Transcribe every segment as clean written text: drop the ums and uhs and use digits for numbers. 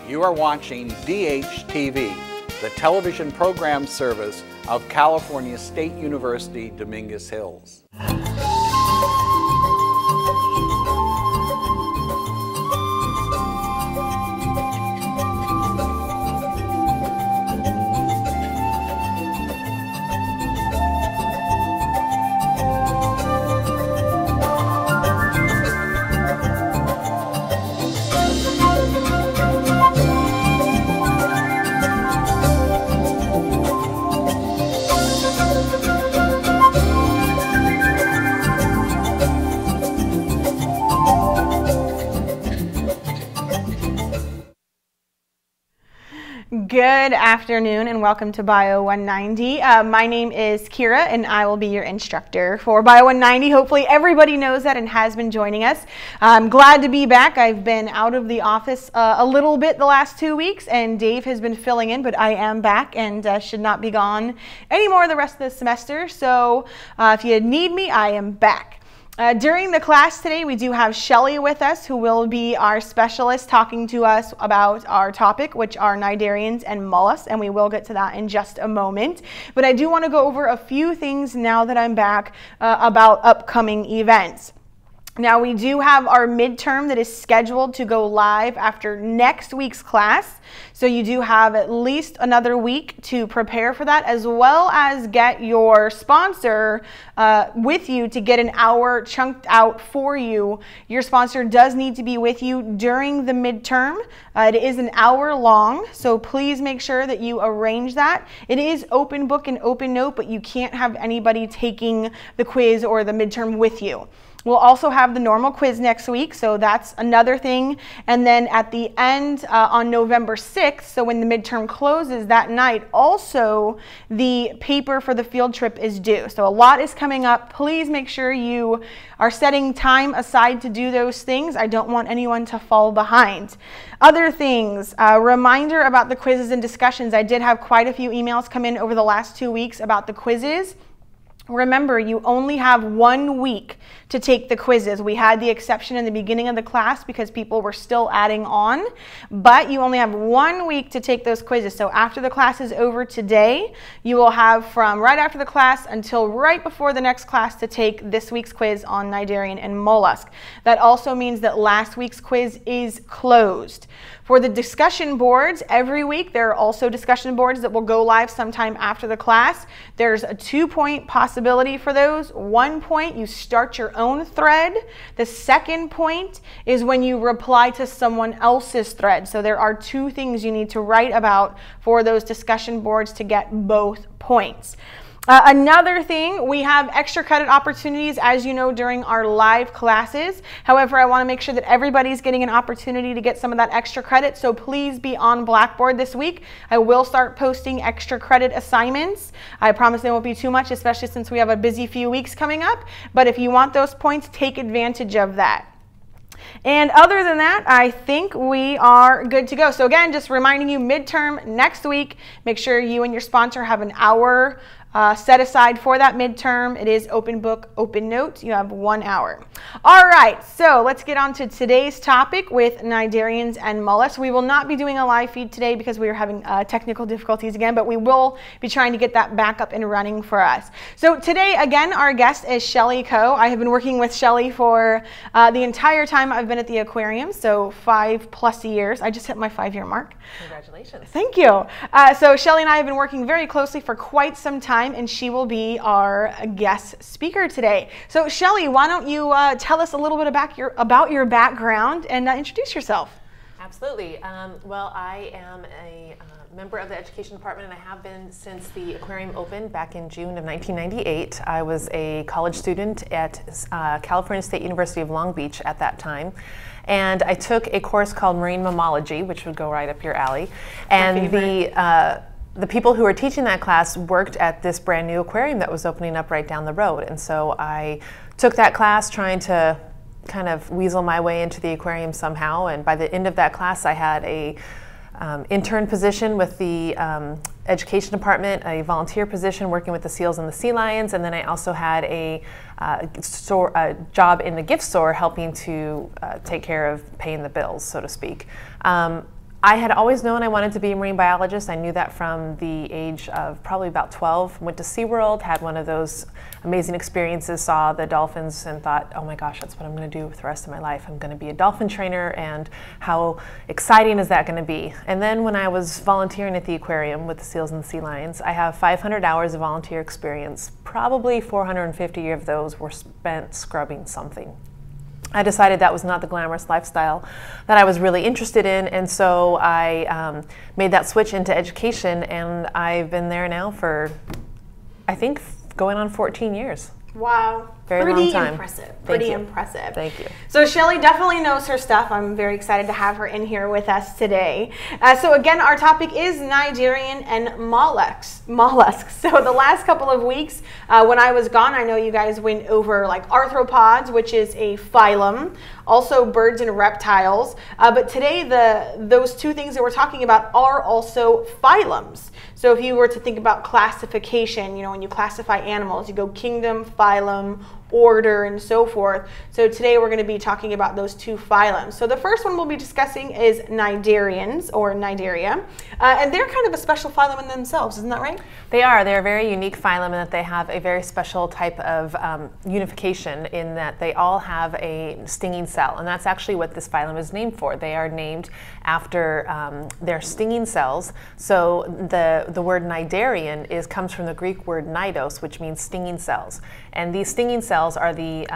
You are watching DHTV, the television program service of California State University, Dominguez Hills. Good afternoon and welcome to Bio 190. My name is Kira and I will be your instructor for Bio 190. Hopefully everybody knows that and has been joining us. I'm glad to be back. I've been out of the office a little bit the last 2 weeks and Dave has been filling in, but I am back and should not be gone anymore the rest of the semester. So if you need me, I am back. During the class today, we do have Shelly with us, who will be our specialist talking to us about our topic, which are cnidarians and mollusks, and we will get to that in just a moment. But I do want to go over a few things now that I'm back about upcoming events. Now, we do have our midterm that is scheduled to go live after next week's class. So you do have at least another week to prepare for that, as well as get your sponsor with you to get an hour chunked out for you. Your sponsor does need to be with you during the midterm. It is an hour long, so please make sure that you arrange that. It is open book and open note, but you can't have anybody taking the quiz or the midterm with you. We'll also have the normal quiz next week, so that's another thing. And then at the end on November 6th, so when the midterm closes that night, also the paper for the field trip is due. So a lot is coming up. Please make sure you are setting time aside to do those things. I don't want anyone to fall behind. Other things, reminder about the quizzes and discussions. I did have quite a few emails come in over the last 2 weeks about the quizzes. Remember, you only have 1 week to take the quizzes. We had the exception in the beginning of the class because people were still adding on, but you only have 1 week to take those quizzes. So after the class is over today, you will have from right after the class until right before the next class to take this week's quiz on cnidarian and mollusk. That also means that last week's quiz is closed. For the discussion boards, every week there are also discussion boards that will go live sometime after the class. There's a 2-point possibility for those. 1 point, you start your own thread. The second point is when you reply to someone else's thread. So there are 2 things you need to write about for those discussion boards to get both points. Another thing, we have extra credit opportunities, as you know, during our live classes. However, I want to make sure that everybody's getting an opportunity to get some of that extra credit, so please be on Blackboard this week. I will start posting extra credit assignments. I promise they won't be too much, especially since we have a busy few weeks coming up. But if you want those points, take advantage of that. And other than that, I think we are good to go. So again, just reminding you, midterm next week. Make sure you and your sponsor have an hour set aside for that midterm. It is open book, open note. You have 1 hour. All right, so let's get on to today's topic with cnidarians and mollusks. We will not be doing a live feed today because we are having technical difficulties again, but we will be trying to get that back up and running for us. So today, again, our guest is Shelly Coe. I have been working with Shelly for the entire time I've been at the aquarium, so 5+ years. I just hit my 5-year mark. Congratulations. Thank you. So Shelly and I have been working very closely for quite some time, and she will be our guest speaker today. So Shelly, why don't you tell us a little bit about your background and introduce yourself. Absolutely. Well, I am a member of the Education Department, and I have been since the aquarium opened back in June of 1998. I was a college student at California State University of Long Beach at that time. And I took a course called Marine Mammalogy, which would go right up your alley. And the people who were teaching that class worked at this brand new aquarium that was opening up right down the road. And so I took that class trying to kind of weasel my way into the aquarium somehow. And by the end of that class, I had a intern position with the Education Department, a volunteer position working with the seals and the sea lions, and then I also had a job in the gift store helping to take care of paying the bills, so to speak. I had always known I wanted to be a marine biologist. I knew that from the age of probably about 12. Went to SeaWorld, had one of those amazing experiences, saw the dolphins and thought, oh my gosh, that's what I'm going to do with the rest of my life. I'm going to be a dolphin trainer, and how exciting is that going to be? And then when I was volunteering at the aquarium with the seals and the sea lions, I have 500 hours of volunteer experience. Probably 450 of those were spent scrubbing something. I decided that was not the glamorous lifestyle that I was really interested in, and so I made that switch into education, and I've been there now for, I think, going on 14 years. Wow. Very long time. Impressive. Thank you. Impressive. Thank you. So Shelly definitely knows her stuff. I'm very excited to have her in here with us today. So again, our topic is cnidarian and mollusks. So the last couple of weeks when I was gone, I know you guys went over like arthropods, which is a phylum, also birds and reptiles. But today, those two things that we're talking about are also phylums. So if you were to think about classification, you know, when you classify animals, you go kingdom, phylum, order, and so forth. So today we're going to be talking about those two phylums. So the first one we'll be discussing is cnidarians, or cnidaria, and they're kind of a special phylum in themselves, isn't that right? They are. They're a very unique phylum in that they have a very special type of unification in that they all have a stinging cell, and that's actually what this phylum is named for. They are named after their stinging cells. So the word cnidarian comes from the Greek word cnidos, which means stinging cells, and these stinging cells are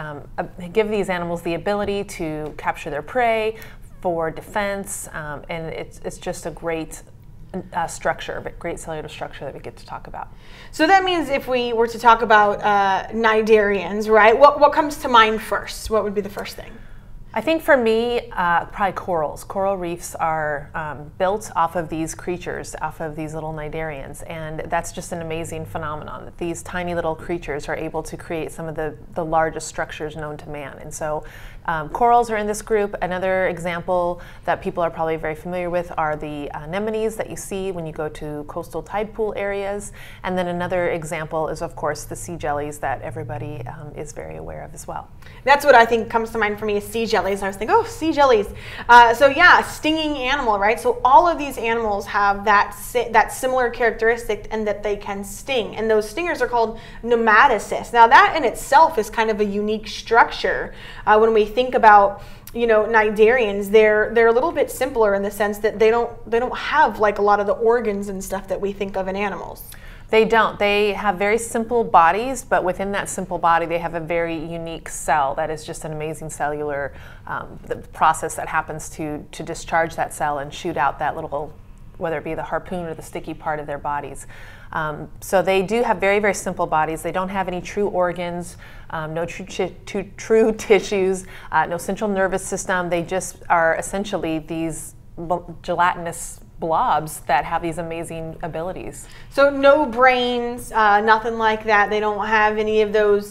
give these animals the ability to capture their prey for defense, and it's just a great structure, but great cellular structure that we get to talk about. So that means if we were to talk about cnidarians, right, what comes to mind first? What would be the first thing? I think for me, probably corals. Coral reefs are built off of these creatures, off of these little cnidarians, and that's just an amazing phenomenon that these tiny little creatures are able to create some of the largest structures known to man. And so corals are in this group. Another example that people are probably very familiar with are the anemones that you see when you go to coastal tide pool areas. And then another example is, of course, the sea jellies that everybody is very aware of as well. That's what I think comes to mind for me is sea jellies. I was thinking, oh, sea jellies. So yeah, stinging animal, right? So all of these animals have that similar characteristic, and that they can sting. And those stingers are called nematocysts. Now that in itself is kind of a unique structure. When we think about, you know, cnidarians, they're a little bit simpler in the sense that they don't have like a lot of the organs and stuff that we think of in animals. They don't. They have very simple bodies, but within that simple body, they have a very unique cell that is just an amazing cellular the process that happens to discharge that cell and shoot out that little, whether it be the harpoon or the sticky part of their bodies. So they do have very, very simple bodies. They don't have any true organs, no true tissues, no central nervous system. They just are essentially these gelatinous blobs that have these amazing abilities. So no brains, nothing like that. They don't have any of those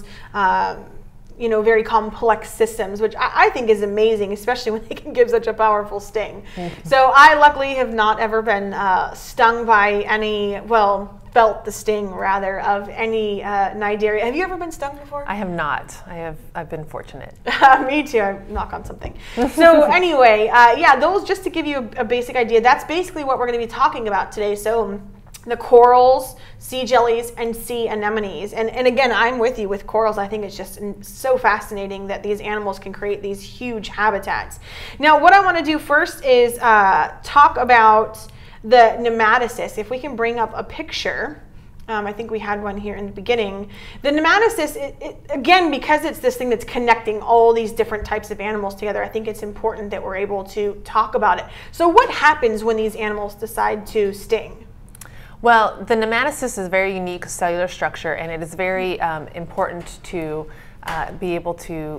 you know, very complex systems, which I think is amazing, especially when they can give such a powerful sting. Mm-hmm. So I luckily have not ever been stung by any, well, felt the sting rather of any cnidaria. Have you ever been stung before? I have not. I've been fortunate. Me too. I knock on something. So anyway, yeah, those, just to give you a basic idea, that's basically what we're going to be talking about today. So the corals, sea jellies, and sea anemones. And again, I'm with you with corals. I think it's just so fascinating that these animals can create these huge habitats. Now, what I want to do first is talk about the nematocyst. If we can bring up a picture, I think we had one here in the beginning. The nematocyst, again, because it's this thing that's connecting all these different types of animals together, I think it's important that we're able to talk about it. So what happens when these animals decide to sting? Well, the nematocyst is a very unique cellular structure, and it is very important to be able to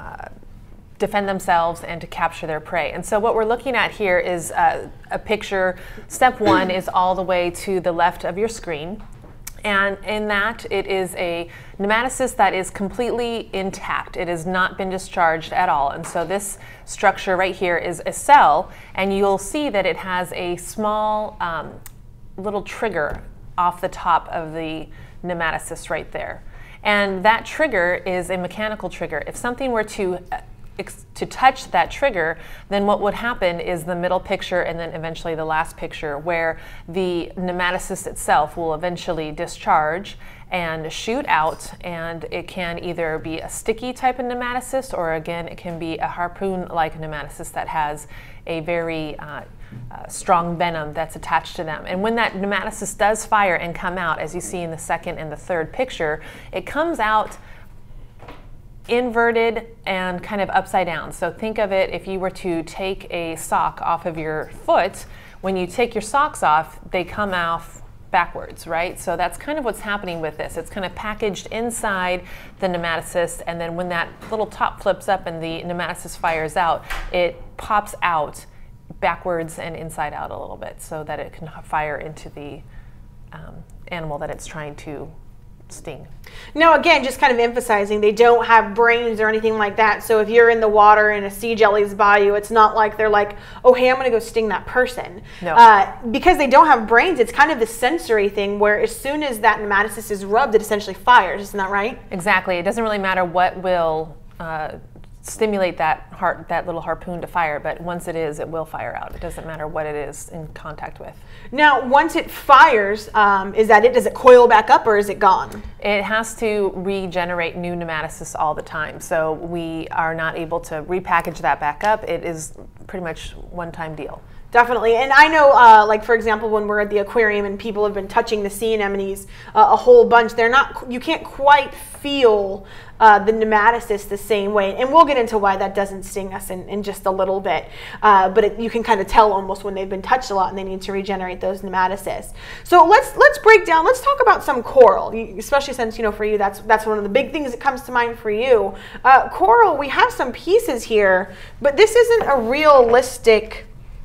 defend themselves and to capture their prey. And so what we're looking at here is a picture. Step one is all the way to the left of your screen. And in that, it is a nematocyst that is completely intact. It has not been discharged at all. And so this structure right here is a cell, and you'll see that it has a small little trigger off the top of the nematocyst right there. And that trigger is a mechanical trigger. If something were to to touch that trigger, then what would happen is the middle picture and then eventually the last picture, where the nematocyst itself will eventually discharge and shoot out, and it can either be a sticky type of nematocyst, or again it can be a harpoon-like nematocyst that has a very strong venom that's attached to them. And when that nematocyst does fire and come out, as you see in the second and the third picture, it comes out inverted and kind of upside down. So think of it, if you were to take a sock off of your foot, when you take your socks off, they come off backwards, right? So that's kind of what's happening with this. It's kind of packaged inside the nematocyst, and then when that little top flips up and the nematocyst fires out, it pops out backwards and inside out a little bit so that it can fire into the animal that it's trying to sting. Now again, just kind of emphasizing, they don't have brains or anything like that. So if you're in the water and a sea jelly's by you, it's not like they're like, oh hey, I'm gonna go sting that person. No. Because they don't have brains, it's kind of the sensory thing where as soon as that nematocyst is rubbed, it essentially fires. Isn't that right? Exactly. It doesn't really matter what will stimulate that little harpoon to fire, but once it is, it will fire out. It doesn't matter what it is in contact with. Now, once it fires, is that it? Does it coil back up or is it gone? It has to regenerate new nematocysts all the time, so we are not able to repackage that back up. It is pretty much one-time deal. Definitely. And I know, like for example, when we're at the aquarium and people have been touching the sea anemones a whole bunch, you can't quite feel the nematocyst the same way. And we'll get into why that doesn't sting us in just a little bit. But you can kind of tell almost when they've been touched a lot and they need to regenerate those nematocysts. So let's break down, let's talk about some coral, especially since, you know, for you, that's one of the big things that comes to mind for you. Coral, we have some pieces here, but this isn't a realistic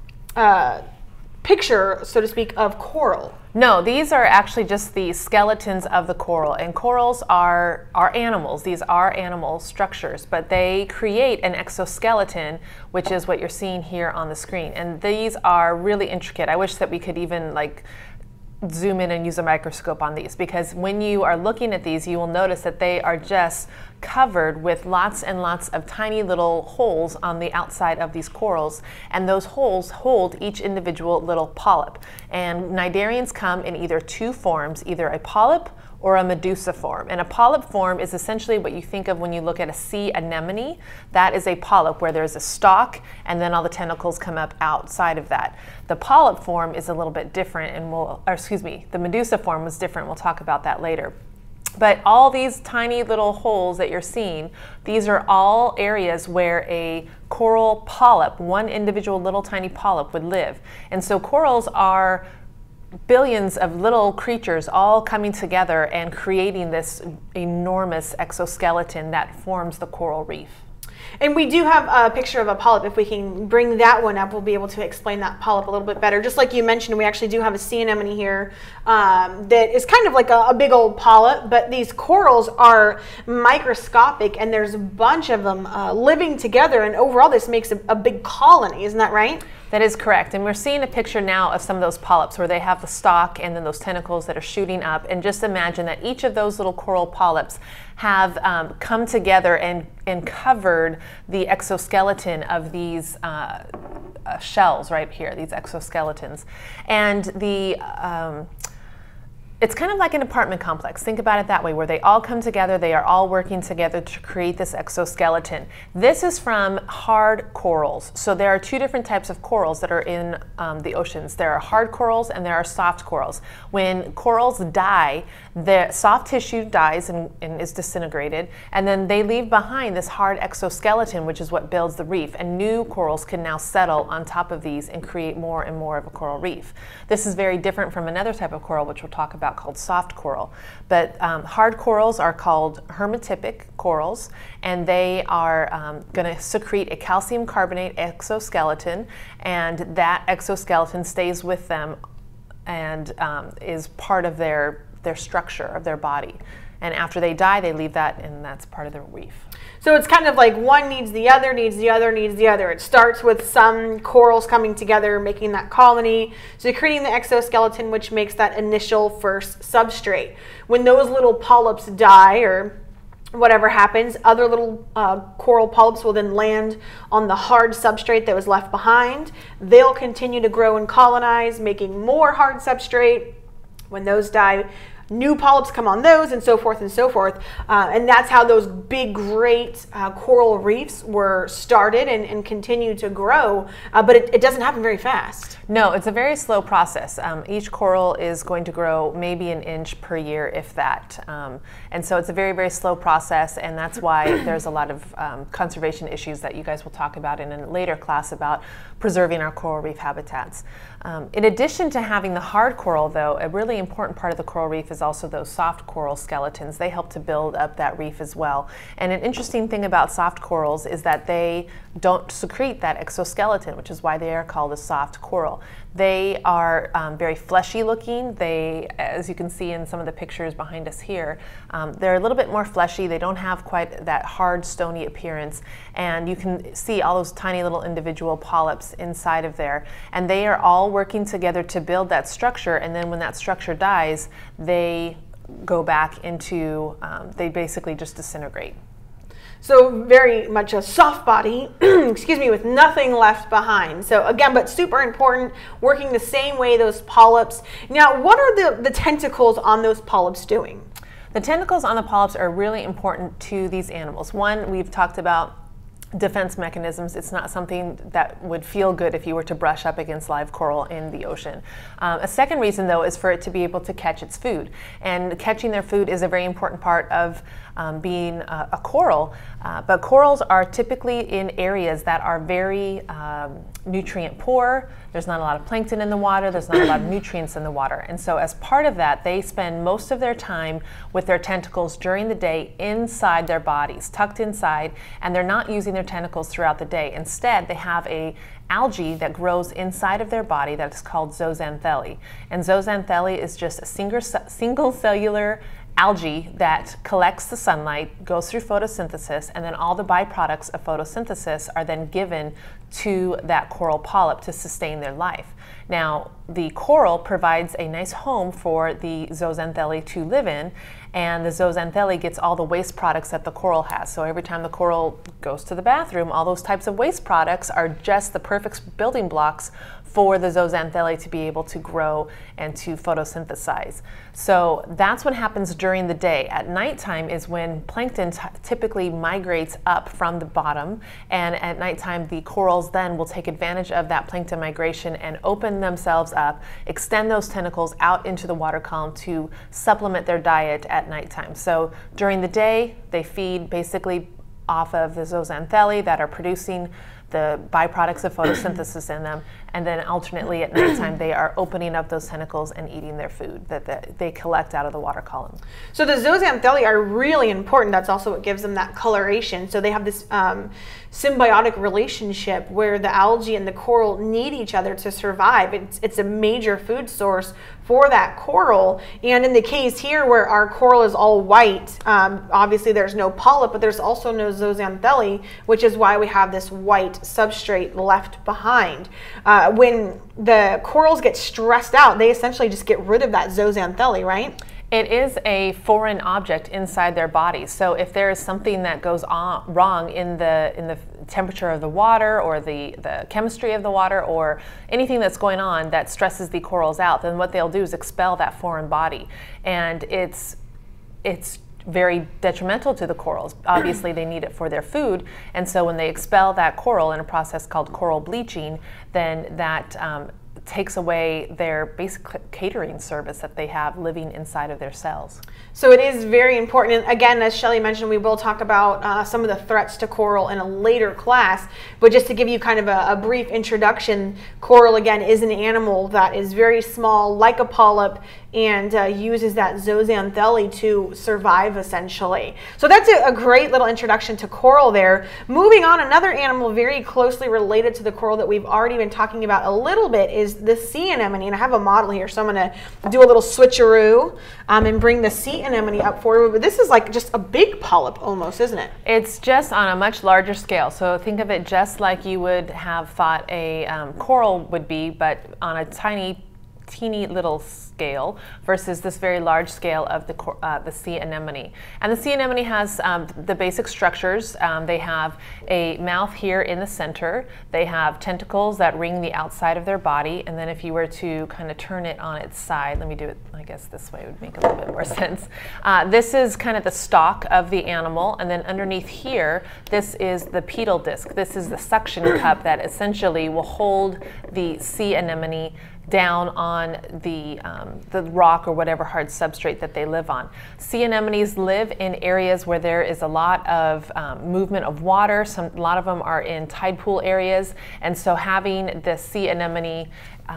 picture, so to speak, of coral. No, these are actually just the skeletons of the coral, and corals are animals. These are animal structures, but they create an exoskeleton, which is what you're seeing here on the screen. And these are really intricate. I wish that we could even like zoom in and use a microscope on these, because when you are looking at these, you will notice that they are just covered with lots and lots of tiny little holes on the outside of these corals, and those holes hold each individual little polyp. And cnidarians come in either two forms, either a polyp or a medusa form. And a polyp form is essentially what you think of when you look at a sea anemone. That is a polyp where there's a stalk and then all the tentacles come up outside of that. The polyp form is a little bit different, and the medusa form was different. We'll talk about that later. But all these tiny little holes that you're seeing, these are all areas where a coral polyp, one individual little tiny polyp, would live. And so corals are billions of little creatures all coming together and creating this enormous exoskeleton that forms the coral reef. And we do have a picture of a polyp. If we can bring that one up, we'll be able to explain that polyp a little bit better. Just like you mentioned, we actually do have a sea anemone here that is kind of like a big old polyp, but these corals are microscopic, and there's a bunch of them living together, and overall this makes a big colony. Isn't that right? That is correct. And we're seeing a picture now of some of those polyps where they have the stalk and then those tentacles that are shooting up. And just imagine that each of those little coral polyps have come together and covered the exoskeleton of these shells right here, these exoskeletons. And it's kind of like an apartment complex. Think about it that way, where they all come together, they are all working together to create this exoskeleton. This is from hard corals. So there are two different types of corals that are in the oceans. There are hard corals and there are soft corals. When corals die, the soft tissue dies and is disintegrated, and then they leave behind this hard exoskeleton, which is what builds the reef, and new corals can now settle on top of these and create more and more of a coral reef. This is very different from another type of coral, which we'll talk about, called soft coral. But hard corals are called hermatypic corals, and they are going to secrete a calcium carbonate exoskeleton, and that exoskeleton stays with them and is part of their structure of their body. And after they die, they leave that, and that's part of their reef. So it's kind of like one needs the other, needs the other, needs the other. It starts with some corals coming together, making that colony, secreting the exoskeleton, which makes that initial first substrate. When those little polyps die, or whatever happens, other little coral polyps will then land on the hard substrate that was left behind. They'll continue to grow and colonize, making more hard substrate. When those die, new polyps come on those, and so forth and so forth. And that's how those big, great coral reefs were started and continue to grow. But it doesn't happen very fast. No, it's a very slow process. Each coral is going to grow maybe an inch per year, if that. And so it's a very, very slow process, and that's why there's a lot of conservation issues that you guys will talk about in a later class about preserving our coral reef habitats. In addition to having the hard coral, though, a really important part of the coral reef is also those soft coral skeletons. They help to build up that reef as well. And an interesting thing about soft corals is that they don't secrete that exoskeleton, which is why they are called a soft coral. They are very fleshy looking. They, as you can see in some of the pictures behind us here, they're a little bit more fleshy. They don't have quite that hard, stony appearance. And you can see all those tiny little individual polyps inside of there. And they are all working together to build that structure. And then when that structure dies, they go back into, they basically just disintegrate. So very much a soft body, excuse me, with nothing left behind. So again, but super important, working the same way those polyps. Now, what are the tentacles on those polyps doing? The tentacles on the polyps are really important to these animals. One, we've talked about defense mechanisms. It's not something that would feel good if you were to brush up against live coral in the ocean. A second reason, though, is for it to be able to catch its food. And catching their food is a very important part of being a coral. But corals are typically in areas that are very nutrient poor. There's not a lot of plankton in the water. There's not a lot of nutrients in the water. And so as part of that, they spend most of their time with their tentacles during the day inside their bodies, tucked inside, and they're not using their tentacles throughout the day. Instead, they have a algae that grows inside of their body that is called zooxanthellae. And zooxanthellae is just a single cellular algae that collects the sunlight, goes through photosynthesis, and then all the byproducts of photosynthesis are then given to that coral polyp to sustain their life. Now, the coral provides a nice home for the zooxanthellae to live in, and the zooxanthellae gets all the waste products that the coral has. So every time the coral goes to the bathroom, all those types of waste products are just the perfect building blocks for the zooxanthellae to be able to grow and to photosynthesize. So that's what happens during the day. At nighttime is when plankton typically migrates up from the bottom, and at nighttime the corals then will take advantage of that plankton migration and open themselves up, extend those tentacles out into the water column to supplement their diet at nighttime. So during the day they feed basically off of the zooxanthellae that are producing the byproducts of photosynthesis in them, and then alternately at nighttime they are opening up those tentacles and eating their food that they collect out of the water column. So the zooxanthellae are really important. That's also what gives them that coloration. So they have this symbiotic relationship where the algae and the coral need each other to survive. It's a major food source for that coral. And in the case here where our coral is all white, obviously there's no polyp, but there's also no zooxanthellae, which is why we have this white substrate left behind. When the corals get stressed out, they essentially just get rid of that zooxanthellae, right? It is a foreign object inside their bodies. So if there is something that goes wrong in the temperature of the water or the chemistry of the water or anything that's going on that stresses the corals out, then what they'll do is expel that foreign body. And it's very detrimental to the corals. Obviously they need it for their food, and so when they expel that coral in a process called coral bleaching, then that takes away their basic catering service that they have living inside of their cells. So it is very important. And again, as Shelly mentioned, we will talk about some of the threats to coral in a later class. But just to give you kind of a brief introduction, coral, again, is an animal that is very small, like a polyp, and uses that zooxanthellae to survive, essentially. So that's a great little introduction to coral there. Moving on, another animal very closely related to the coral that we've already been talking about a little bit is the sea anemone. And I have a model here, so I'm going to do a little switcheroo and bring the sea anemone up forward. But this is like just a big polyp almost, isn't it? It's just on a much larger scale. So think of it just like you would have thought a coral would be, but on a tiny teeny little scale versus this very large scale of the sea anemone. And the sea anemone has the basic structures. They have a mouth here in the center. They have tentacles that ring the outside of their body. And then if you were to kind of turn it on its side, let me do it, I guess this way would make a little bit more sense. This is kind of the stalk of the animal. And then underneath here, this is the pedal disc. This is the suction cup that essentially will hold the sea anemone down on the rock or whatever hard substrate that they live on. Sea anemones live in areas where there is a lot of movement of water. A lot of them are in tide pool areas, and so having the sea anemone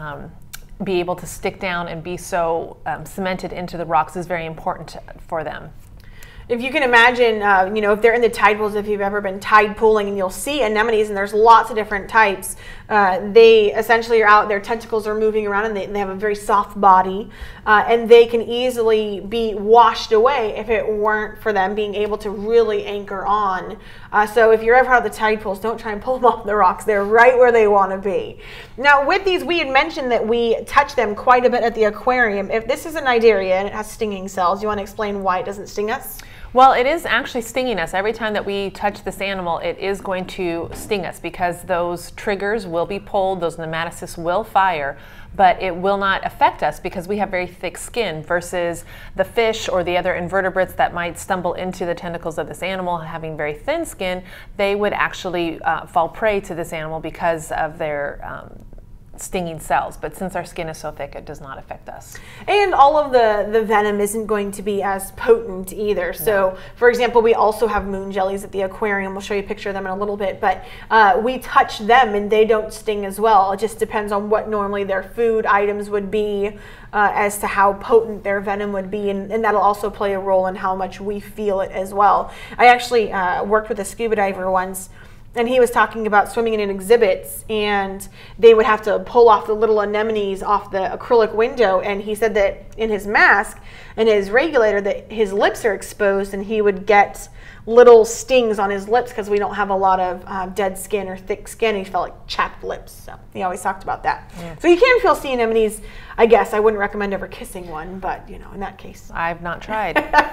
be able to stick down and be so cemented into the rocks is very important for them. If you can imagine, you know, if they're in the tide pools, if you've ever been tide pooling, and you'll see anemones, and there's lots of different types. They essentially are out, their tentacles are moving around, and they have a very soft body, and they can easily be washed away if it weren't for them being able to really anchor on. So if you're ever out of the tide pools, don't try and pull them off the rocks. They're right where they want to be. Now with these, we had mentioned that we touch them quite a bit at the aquarium. If this is a Cnidaria and it has stinging cells, you want to explain why it doesn't sting us? Well, it is actually stinging us. Every time that we touch this animal, it is going to sting us because those triggers will be pulled, those nematocysts will fire, but it will not affect us because we have very thick skin versus the fish or the other invertebrates that might stumble into the tentacles of this animal having very thin skin. They would actually fall prey to this animal because of their stinging cells, but since our skin is so thick, it does not affect us. And all of the venom isn't going to be as potent either. So for example, we also have moon jellies at the aquarium. We'll show you a picture of them in a little bit, but we touch them and they don't sting as well. It just depends on what normally their food items would be as to how potent their venom would be, and that'll also play a role in how much we feel it as well. I actually worked with a scuba diver once, and he was talking about swimming in exhibits, and they would have to pull off the little anemones off the acrylic window, and he said that in his mask and his regulator that his lips are exposed, and he would get little stings on his lips because we don't have a lot of dead skin or thick skin. He felt like chapped lips, so he always talked about that. Yeah. So you can feel sea anemones. I guess I wouldn't recommend ever kissing one, but you know, in that case, I've not tried.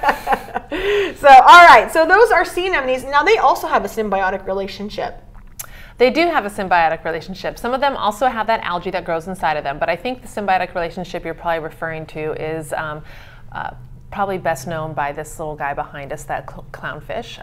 So all right, so those are sea anemones. Now they also have a symbiotic relationship. They do have a symbiotic relationship. Some of them also have that algae that grows inside of them, but I think the symbiotic relationship you're probably referring to is probably best known by this little guy behind us, that clownfish.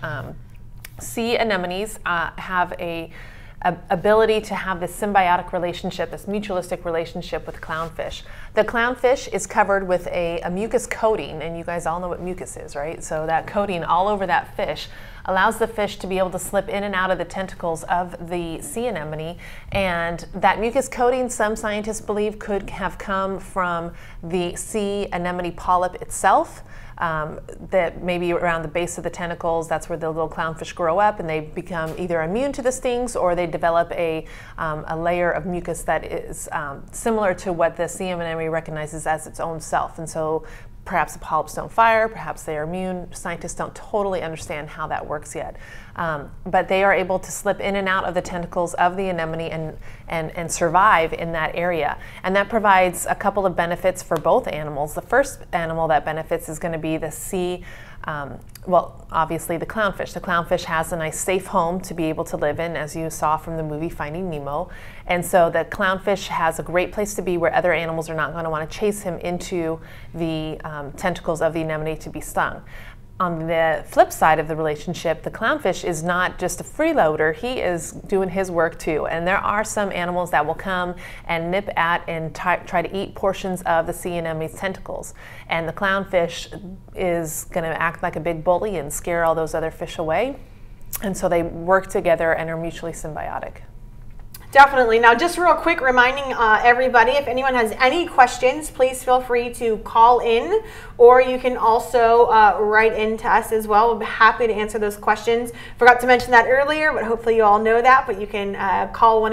Sea anemones have a ability to have this symbiotic relationship, this mutualistic relationship with clownfish. The clownfish is covered with a mucus coating, and you guys all know what mucus is, right? So that coating all over that fish allows the fish to be able to slip in and out of the tentacles of the sea anemone, and that mucus coating, some scientists believe, could have come from the sea anemone polyp itself. That maybe around the base of the tentacles, that's where the little clownfish grow up, and they become either immune to the stings, or they develop a layer of mucus that is similar to what the sea anemone recognizes as its own self. And so perhaps the polyps don't fire, perhaps they are immune. Scientists don't totally understand how that works yet. But they are able to slip in and out of the tentacles of the anemone and survive in that area. And that provides a couple of benefits for both animals. The first animal that benefits is going to be the sea, well, obviously the clownfish. The clownfish has a nice safe home to be able to live in, as you saw from the movie Finding Nemo. And so the clownfish has a great place to be where other animals are not going to want to chase him into the tentacles of the anemone to be stung. On the flip side of the relationship, the clownfish is not just a freeloader, he is doing his work too. And there are some animals that will come and nip at and try to eat portions of the sea anemone's tentacles. And the clownfish is going to act like a big bully and scare all those other fish away. And so they work together and are mutually symbiotic. Definitely. Now, just real quick, reminding everybody, if anyone has any questions, please feel free to call in, or you can also write in to us as well. We'll be happy to answer those questions. Forgot to mention that earlier, but hopefully you all know that. But you can call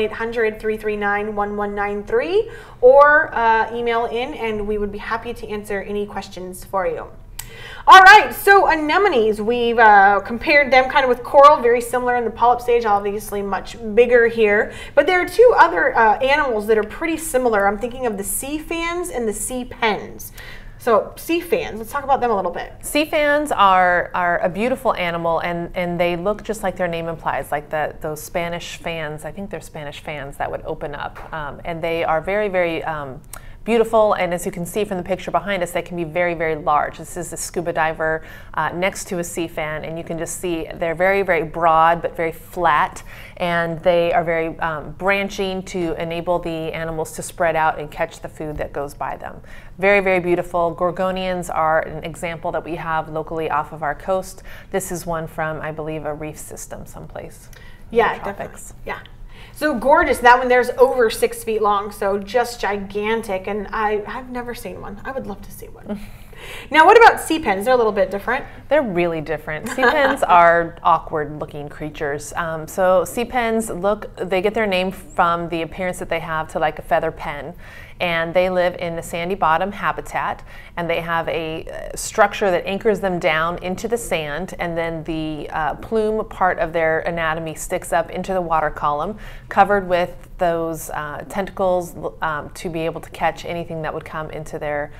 1-800-339-1193 or email in, and we would be happy to answer any questions for you. All right, so anemones, we've compared them kind of with coral, very similar in the polyp stage, obviously much bigger here. But there are two other animals that are pretty similar. I'm thinking of the sea fans and the sea pens. So sea fans, let's talk about them a little bit. Sea fans are a beautiful animal, and they look just like their name implies, like those Spanish fans. I think they're Spanish fans that would open up, and they are very, very beautiful, and as you can see from the picture behind us, they can be very, very large. This is a scuba diver next to a sea fan, and you can just see they're very, very broad but very flat, and they are very branching to enable the animals to spread out and catch the food that goes by them. Very, very beautiful. Gorgonians are an example that we have locally off of our coast. This is one from, I believe, a reef system someplace. Yeah, definitely. Yeah. So gorgeous. That one there's over 6 feet long, so just gigantic. And I've never seen one. I would love to see one. Now, what about sea pens? They're a little bit different. They're really different. Sea pens are awkward-looking creatures. So sea pens they get their name from the appearance that they have to like a feather pen. And they live in the sandy bottom habitat, and they have a structure that anchors them down into the sand, and then the plume part of their anatomy sticks up into the water column, covered with those tentacles to be able to catch anything that would come into their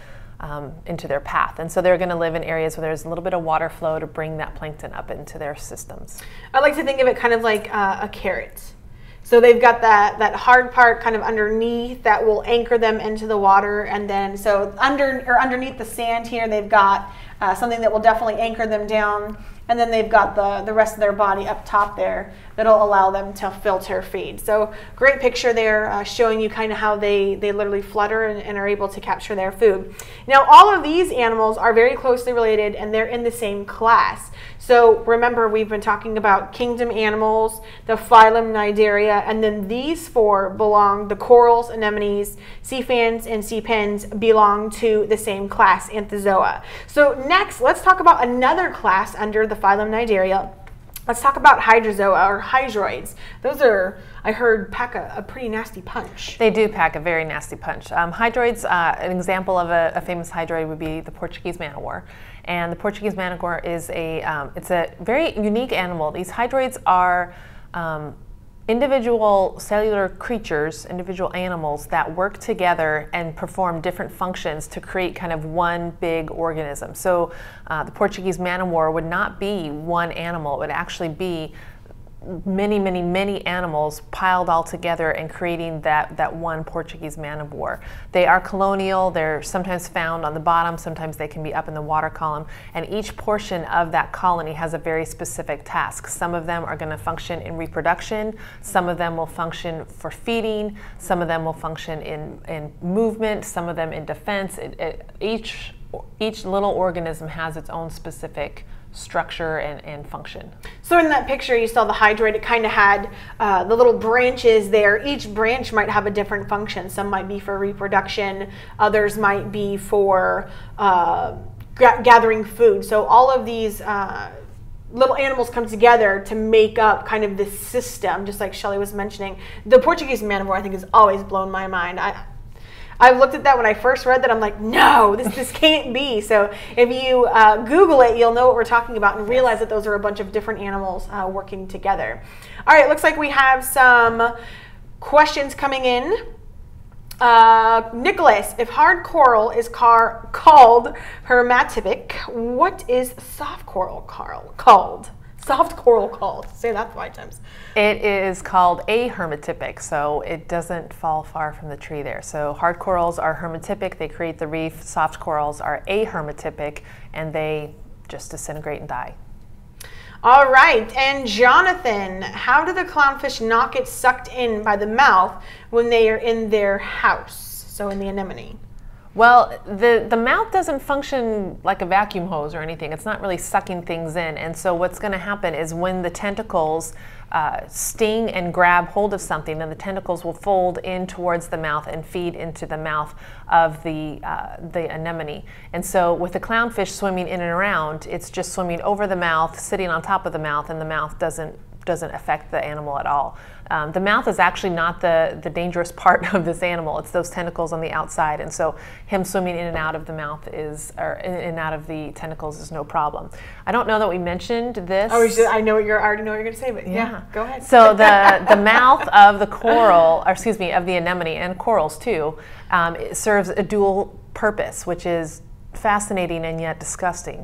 path. And so they're going to live in areas where there's a little bit of water flow to bring that plankton up into their systems. I like to think of it kind of like a carrot. So they've got that hard part kind of underneath that will anchor them into the water, and then so underneath the sand here they've got something that will definitely anchor them down, and then they've got the rest of their body up top there that'll allow them to filter feed. So great picture there showing you kind of how they literally flutter and are able to capture their food. Now all of these animals are very closely related, and they're in the same class. So remember, we've been talking about kingdom animals, the phylum Cnidaria, and then these four belong, the corals, anemones, sea fans, and sea pens belong to the same class, Anthozoa. So next, let's talk about another class under the phylum Cnidaria. Let's talk about hydrozoa, or hydroids. Those are, I heard, pack a pretty nasty punch. They do pack a very nasty punch. Hydroids, an example of a famous hydroid would be the Portuguese man-o-war. And the Portuguese man-o-war is it's a very unique animal. These hydroids are individual cellular creatures, individual animals that work together and perform different functions to create kind of one big organism. So the Portuguese man-o-war would not be one animal. It would actually be many, many, many animals piled all together and creating that one Portuguese man-o-war. They are colonial. They're sometimes found on the bottom. Sometimes they can be up in the water column. And each portion of that colony has a very specific task. Some of them are going to function in reproduction. Some of them will function for feeding. Some of them will function in movement. Some of them in defense. Each little organism has its own specific structure and function. So in that picture you saw the hydroid, it kind of had the little branches there. Each branch might have a different function. Some might be for reproduction, others might be for gathering food. So all of these little animals come together to make up kind of this system, just like Shelley was mentioning. The Portuguese man-o-war, I think, has always blown my mind. I looked at that when I first read that. I'm like, no, this can't be. So if you Google it, you'll know what we're talking about and realize that those are a bunch of different animals working together. All right, looks like we have some questions coming in. Nicholas, if hard coral is called hermatypic, what is soft coral called? Soft coral called. Say that 5 times. It is called ahermatypic, so it doesn't fall far from the tree there. So hard corals are hermatypic, they create the reef. Soft corals are ahermatypic, and they just disintegrate and die. All right, and Jonathan, how do the clownfish not get sucked in by the mouth when they are in their house, so in the anemone? Well, the mouth doesn't function like a vacuum hose or anything. It's not really sucking things in. And so what's going to happen is when the tentacles sting and grab hold of something, then the tentacles will fold in towards the mouth and feed into the mouth of the anemone. And so with the clownfish swimming in and around, it's just swimming over the mouth, sitting on top of the mouth, and the mouth doesn't doesn't affect the animal at all. The mouth is actually not the dangerous part of this animal. It's those tentacles on the outside, and so him swimming in and out of the mouth or in and out of the tentacles is no problem. I don't know that we mentioned this. Oh, I know I already know what you're going to say, but yeah, go ahead. So the mouth of the coral, or excuse me, of the anemone and corals too, it serves a dual purpose, which is fascinating and yet disgusting.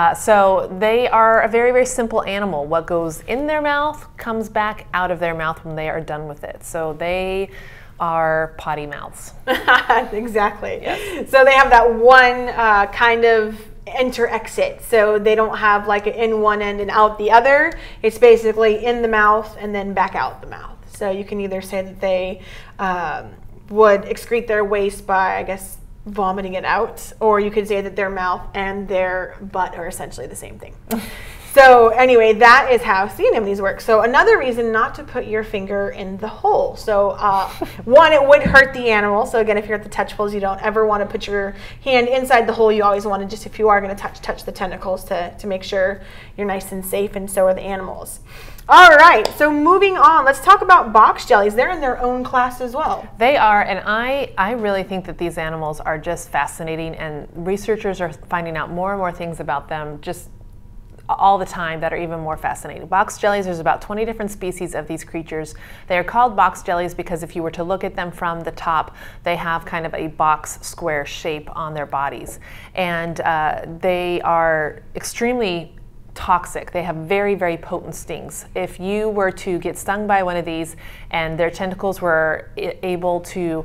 So they are a very, very simple animal. What goes in their mouth comes back out of their mouth when they are done with it. So they are potty mouths. Exactly. Yes. So they have that one kind of enter-exit. So they don't have like in one end and out the other. It's basically in the mouth and then back out the mouth. So you can either say that they would excrete their waste by, I guess, vomiting it out, or you could say that their mouth and their butt are essentially the same thing. So anyway, that is how sea anemones work. So another reason not to put your finger in the hole. So one, it would hurt the animal. So again, if you're at the touch pools, you don't ever want to put your hand inside the hole. You always want to just, if you are going to touch the tentacles to make sure you're nice and safe, and so are the animals. All right, so moving on, let's talk about box jellies. They're in their own class as well. They are, and I really think that these animals are just fascinating, and researchers are finding out more and more things about them just all the time that are even more fascinating. Box jellies, there's about 20 different species of these creatures. They are called box jellies because if you were to look at them from the top, they have kind of a box square shape on their bodies. And they are extremely toxic. They have very, very potent stings. If you were to get stung by one of these and their tentacles were able to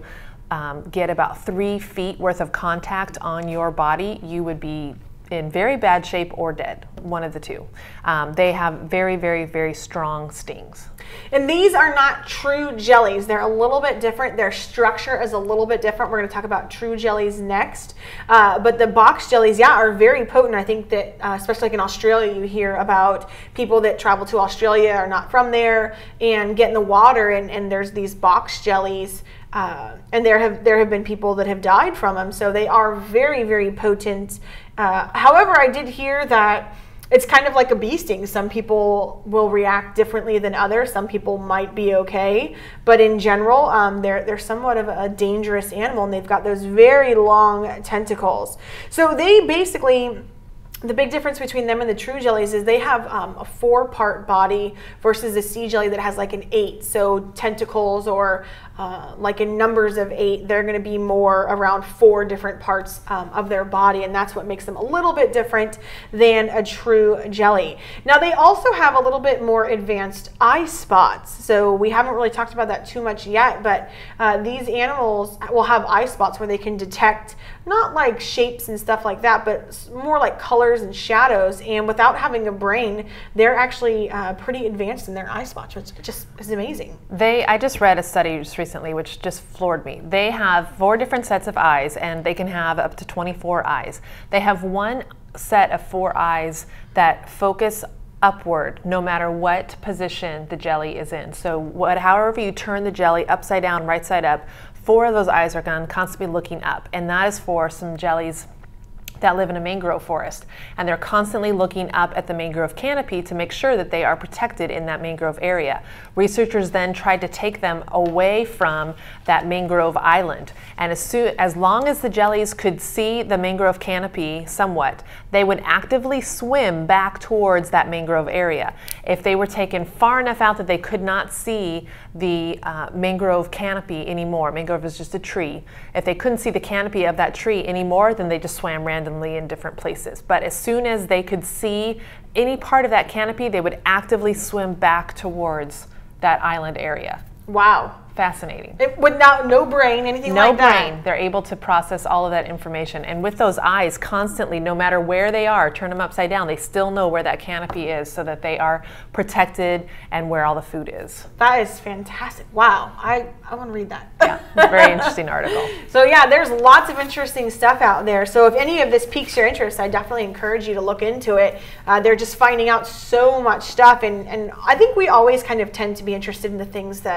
get about 3 feet worth of contact on your body, you would be in very bad shape or dead, one of the two. They have very, very, very strong stings. And these are not true jellies. They're a little bit different. Their structure is a little bit different. We're going to talk about true jellies next. But the box jellies, yeah, are very potent. I think that, especially like in Australia, you hear about people that travel to Australia, are not from there, and get in the water, and there's these box jellies. And there have been people that have died from them. So they are very, very potent. However, I did hear that it's kind of like a bee sting. Some people will react differently than others. Some people might be okay, but in general, they're somewhat of a dangerous animal, and they've got those very long tentacles. So they basically, the big difference between them and the true jellies is they have a 4-part body versus a sea jelly that has like an 8. So tentacles, or like in numbers of 8, they're going to be more around 4 different parts of their body, and that's what makes them a little bit different than a true jelly. Now they also have a little bit more advanced eye spots. So we haven't really talked about that too much yet, but these animals will have eye spots where they can detect not like shapes and stuff like that, but more like colors and shadows. And without having a brain, they're actually pretty advanced in their eye spots, which just is amazing. I just read a study just recently which just floored me. They have 4 different sets of eyes, and they can have up to 24 eyes. They have one set of 4 eyes that focus upward no matter what position the jelly is in. So however you turn the jelly upside down, right side up, 4 of those eyes are going to constantly looking up, and that is for some jellies that live in a mangrove forest, and they're constantly looking up at the mangrove canopy to make sure that they are protected in that mangrove area. Researchers then tried to take them away from that mangrove island, and as long as the jellies could see the mangrove canopy somewhat, they would actively swim back towards that mangrove area. If they were taken far enough out that they could not see the mangrove canopy anymore, mangrove is just a tree, if they couldn't see the canopy of that tree anymore, then they just swam randomly in different places. But as soon as they could see any part of that canopy, they would actively swim back towards that island area. Wow. Fascinating. With no brain, anything like that? No brain. They're able to process all of that information. And with those eyes constantly, no matter where they are, turn them upside down, they still know where that canopy is so that they are protected and where all the food is. That is fantastic. Wow. I want to read that. Yeah, very interesting article. So yeah, there's lots of interesting stuff out there. So if any of this piques your interest, I definitely encourage you to look into it. They're just finding out so much stuff. And I think we always kind of tend to be interested in the things that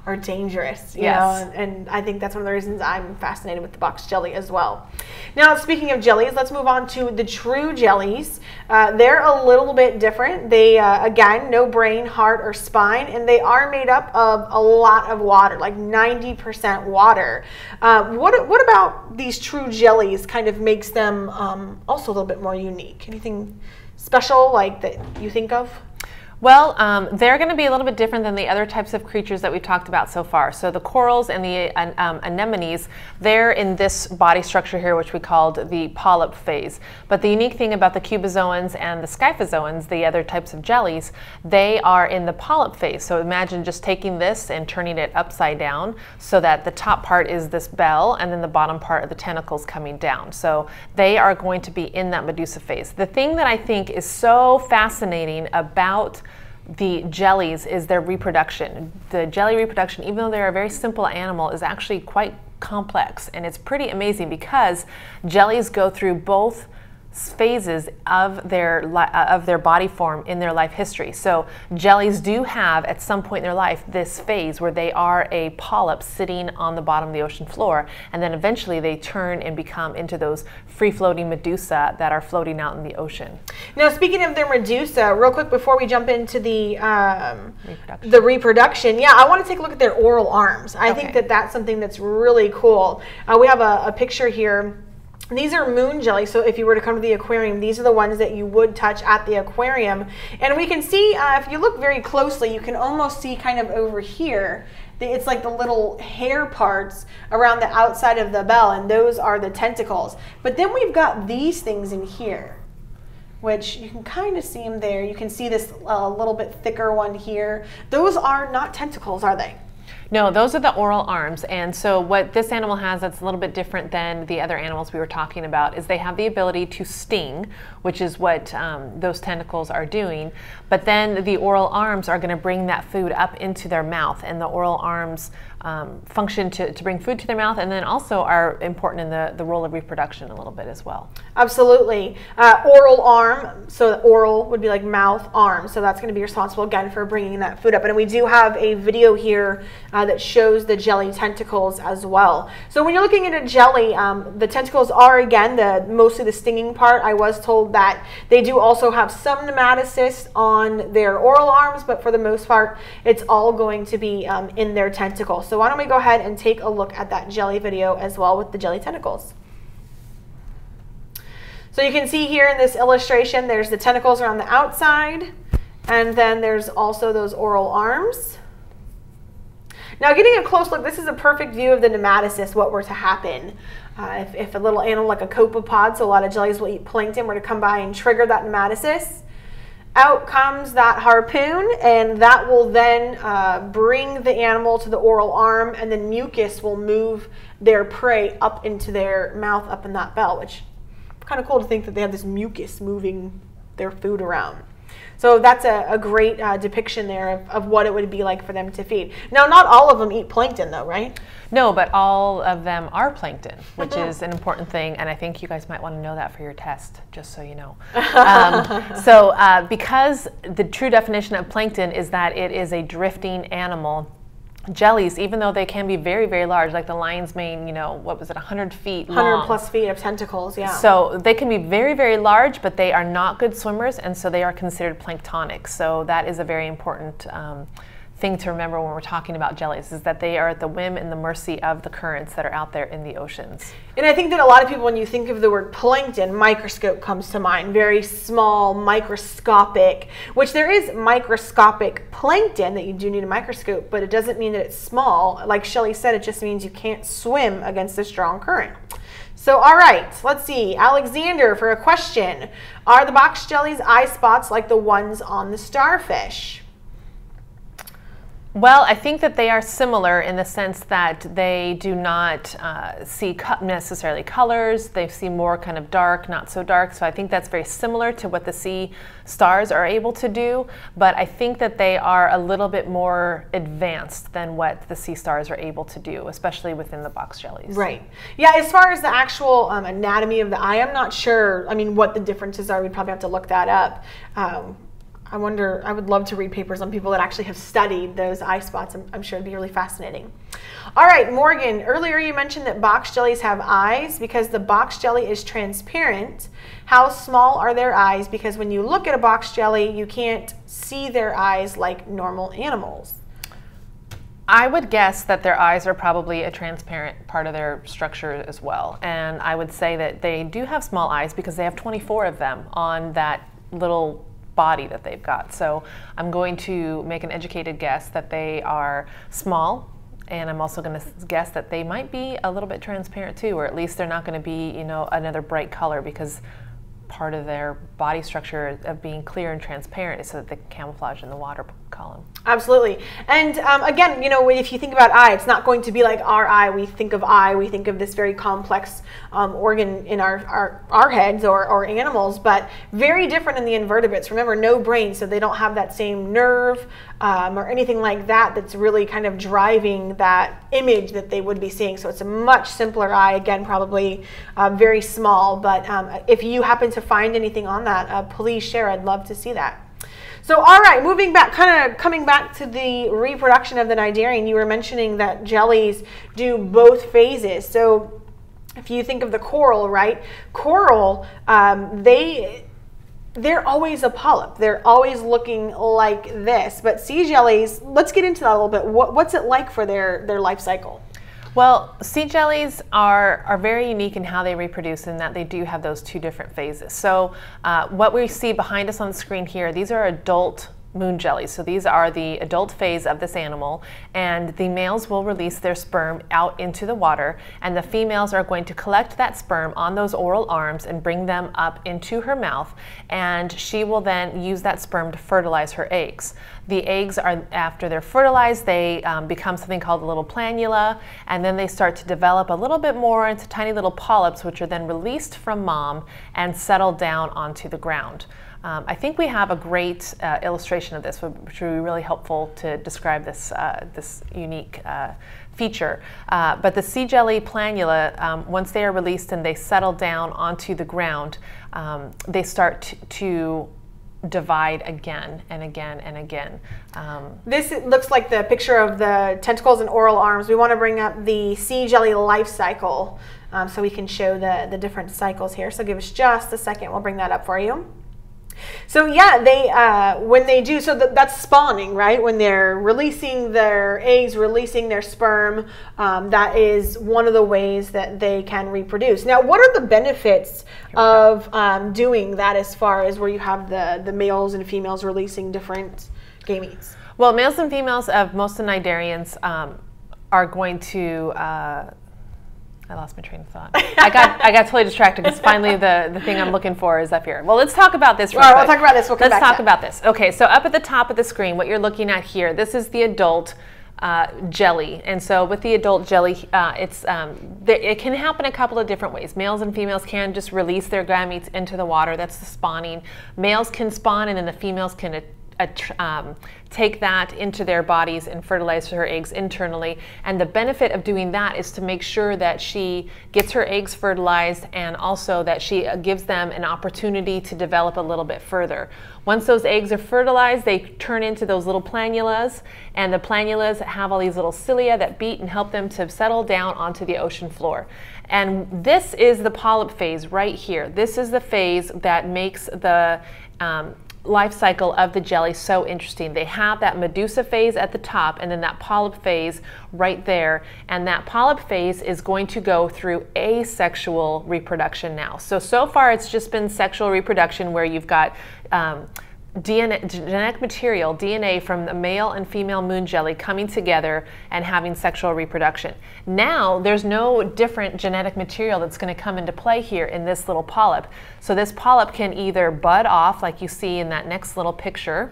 are dangerous, you Yes. know, and I think that's one of the reasons I'm fascinated with the box jelly as well. Now, speaking of jellies, let's move on to the true jellies. They're a little bit different. They, again, no brain, heart, or spine, and they are made up of a lot of water, like 90% water. What about these true jellies kind of makes them also a little bit more unique? Anything special like that you think of? Well, they're going to be a little bit different than the other types of creatures that we've talked about so far. So the corals and the anemones, they're in this body structure here, which we called the polyp phase. But the unique thing about the cubozoans and the scyphozoans, the other types of jellies, they are in the polyp phase. So imagine just taking this and turning it upside down so that the top part is this bell and then the bottom part of the tentacles coming down. So they are going to be in that medusa phase. The thing that I think is so fascinating about the jellies is their reproduction. The jelly reproduction, even though they're a very simple animal, is actually quite complex, and it's pretty amazing because jellies go through both phases of their body form in their life history. So jellies do have at some point in their life this phase where they are a polyp sitting on the bottom of the ocean floor, and then eventually they turn and become into those free-floating medusa that are floating out in the ocean. Now, speaking of their medusa, real quick before we jump into the reproduction, yeah, I want to take a look at their oral arms. I think that that's something that's really cool. We have a picture here. These are moon jelly, so if you were to come to the aquarium, these are the ones that you would touch at the aquarium. And we can see, if you look very closely, you can almost see kind of over here, it's like the little hair parts around the outside of the bell, and those are the tentacles. But then we've got these things in here, which you can kind of see them there. You can see this little bit thicker one here. Those are not tentacles, are they? No, those are the oral arms. And so what this animal has that's a little bit different than the other animals we were talking about is they have the ability to sting, which is what those tentacles are doing. But then the oral arms are going to bring that food up into their mouth, and the oral arms function to bring food to their mouth, and then also are important in the role of reproduction a little bit as well. Absolutely. Oral arm, so the oral would be like mouth, arm, so that's going to be responsible again for bringing that food up. And we do have a video here that shows the jelly tentacles as well. So when you're looking at a jelly, the tentacles are again mostly the stinging part. I was told that they do also have some nematocysts on their oral arms, but for the most part it's all going to be in their tentacles. So why don't we go ahead and take a look at that jelly video as well with the jelly tentacles. So you can see here in this illustration, there's the tentacles around the outside, and then there's also those oral arms. Now, getting a close look, this is a perfect view of the nematocyst, what were to happen. If a little animal like a copepod, so a lot of jellies will eat plankton, were to come by and trigger that nematocyst, out comes that harpoon, and that will then bring the animal to the oral arm, and then mucus will move their prey up into their mouth, up in that bell, which is kind of cool to think that they have this mucus moving their food around. So that's a great depiction there of what it would be like for them to feed. Now, not all of them eat plankton though, right? No, but all of them are plankton, which is an important thing, and I think you guys might want to know that for your test, just so you know. Because the true definition of plankton is that it is a drifting animal, jellies, even though they can be very, very large, like the lion's mane, you know, what was it, 100 feet long? 100 plus feet of tentacles, yeah. So they can be very, very large, but they are not good swimmers, and so they are considered planktonic. So that is a very important thing to remember when we're talking about jellies, is that they are at the whim and the mercy of the currents that are out there in the oceans. And I think that a lot of people, when you think of the word plankton, microscope comes to mind, very small, microscopic, which there is microscopic plankton that you do need a microscope, but it doesn't mean that it's small. Like Shelly said, it just means you can't swim against a strong current. So, all right, let's see. Alexander for a question. Are the box jellies eye spots like the ones on the starfish? Well, I think that they are similar in the sense that they do not see necessarily colors. They see more kind of dark, not so dark. So I think that's very similar to what the sea stars are able to do. But I think that they are a little bit more advanced than what the sea stars are able to do, especially within the box jellies. Right. Yeah, as far as the actual anatomy of the eye, I'm not sure, I mean, what the differences are. We'd probably have to look that up. I wonder, I would love to read papers on people that actually have studied those eye spots. I'm sure it'd be really fascinating. All right, Morgan, earlier you mentioned that box jellies have eyes because the box jelly is transparent. How small are their eyes? Because when you look at a box jelly, you can't see their eyes like normal animals. I would guess that their eyes are probably a transparent part of their structure as well. And I would say that they do have small eyes because they have 24 of them on that little body that they've got. So I'm going to make an educated guess that they are small, and I'm also going to guess that they might be a little bit transparent too, or at least they're not going to be, you know, another bright color, because part of their body structure of being clear and transparent is so that they can camouflage in the water column. Absolutely. And again, you know, if you think about eye, it's not going to be like our eye. We think of eye, we think of this very complex organ in our heads or animals, but very different in the invertebrates. Remember, no brain, so they don't have that same nerve or anything like that that's really kind of driving that image that they would be seeing. So it's a much simpler eye, again, probably very small, but if you happen to find anything on that, please share. I'd love to see that. So, all right, moving back, kind of coming back to the reproduction of the cnidarian, you were mentioning that jellies do both phases. So if you think of the coral, right? Coral, they're always a polyp. They're always looking like this. But sea jellies, let's get into that a little bit. What's it like for their life cycle? Well, sea jellies are very unique in how they reproduce, in that they do have those two different phases. So what we see behind us on the screen here, these are adult moon jellies. So these are the adult phase of this animal, and the males will release their sperm out into the water, and the females are going to collect that sperm on those oral arms and bring them up into her mouth, and she will then use that sperm to fertilize her eggs. The eggs are, after they're fertilized, they become something called a little planula, and then they start to develop a little bit more into tiny little polyps, which are then released from mom and settle down onto the ground. I think we have a great illustration of this, which would be really helpful to describe this, this unique feature. But the sea jelly planula, once they are released and they settle down onto the ground, they start to divide again and again and again. This looks like the picture of the tentacles and oral arms. We want to bring up the sea jelly life cycle so we can show the different cycles here. So give us just a second. We'll bring that up for you. So yeah, they when they do, so that's spawning, right? When they're releasing their eggs, releasing their sperm, that is one of the ways that they can reproduce. Now, what are the benefits of doing that, as far as where you have the males and females releasing different gametes? Well, males and females of most of the cnidarians are going to I lost my train of thought. I got totally distracted because finally the thing I'm looking for is up here. Well, let's talk about this real quick. We'll talk about this. Let's talk about this. Okay, so up at the top of the screen, what you're looking at here, this is the adult jelly. And so with the adult jelly, it can happen a couple of different ways. Males and females can just release their gametes into the water. That's the spawning. Males can spawn, and then the females can take that into their bodies and fertilize her eggs internally. And the benefit of doing that is to make sure that she gets her eggs fertilized, and also that she gives them an opportunity to develop a little bit further. Once those eggs are fertilized, they turn into those little planulas, and the planulas have all these little cilia that beat and help them to settle down onto the ocean floor. And this is the polyp phase right here. This is the phase that makes the life cycle of the jelly so interesting. They have that medusa phase at the top, and then that polyp phase right there, and that polyp phase is going to go through asexual reproduction now. So far it's just been sexual reproduction, where you've got genetic material, DNA from the male and female moon jelly coming together and having sexual reproduction. Now there's no different genetic material that's going to come into play here in this little polyp. So this polyp can either bud off, like you see in that next little picture,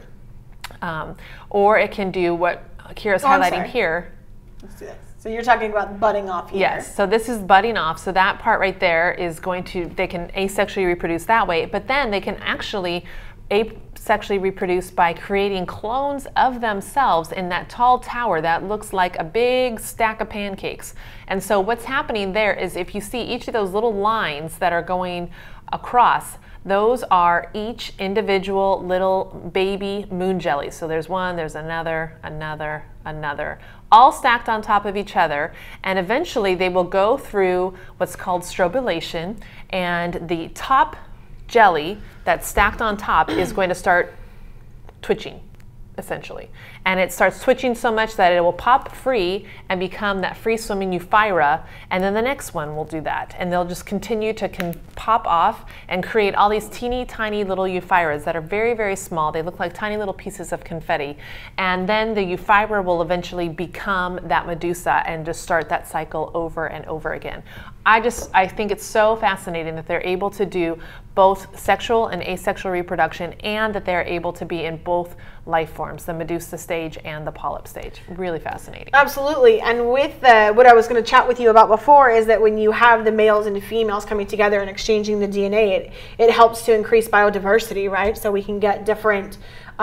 or it can do what Kira's highlighting here. So you're talking about budding off here. Yes, so this is budding off. So that part right there is going to, they can asexually reproduce that way, but then they can actually asexually reproduce by creating clones of themselves in that tall tower that looks like a big stack of pancakes. And so what's happening there is, if you see each of those little lines that are going across, those are each individual little baby moon jellies. So there's one, there's another, another, another, all stacked on top of each other, and eventually they will go through what's called strobulation, and the top jelly that's stacked on top is going to start twitching, essentially. And it starts twitching so much that it will pop free and become that free-swimming euphyra, and then the next one will do that. And they'll just continue to pop off and create all these teeny tiny little euphyras that are very, very small. They look like tiny little pieces of confetti. And then the euphyra will eventually become that medusa and just start that cycle over and over again. I think it's so fascinating that they're able to do both sexual and asexual reproduction, and that they're able to be in both life forms, the medusa stage and the polyp stage. Really fascinating. Absolutely. And with what I was going to chat with you about before is that when you have the males and the females coming together and exchanging the DNA, it helps to increase biodiversity, right? So we can get different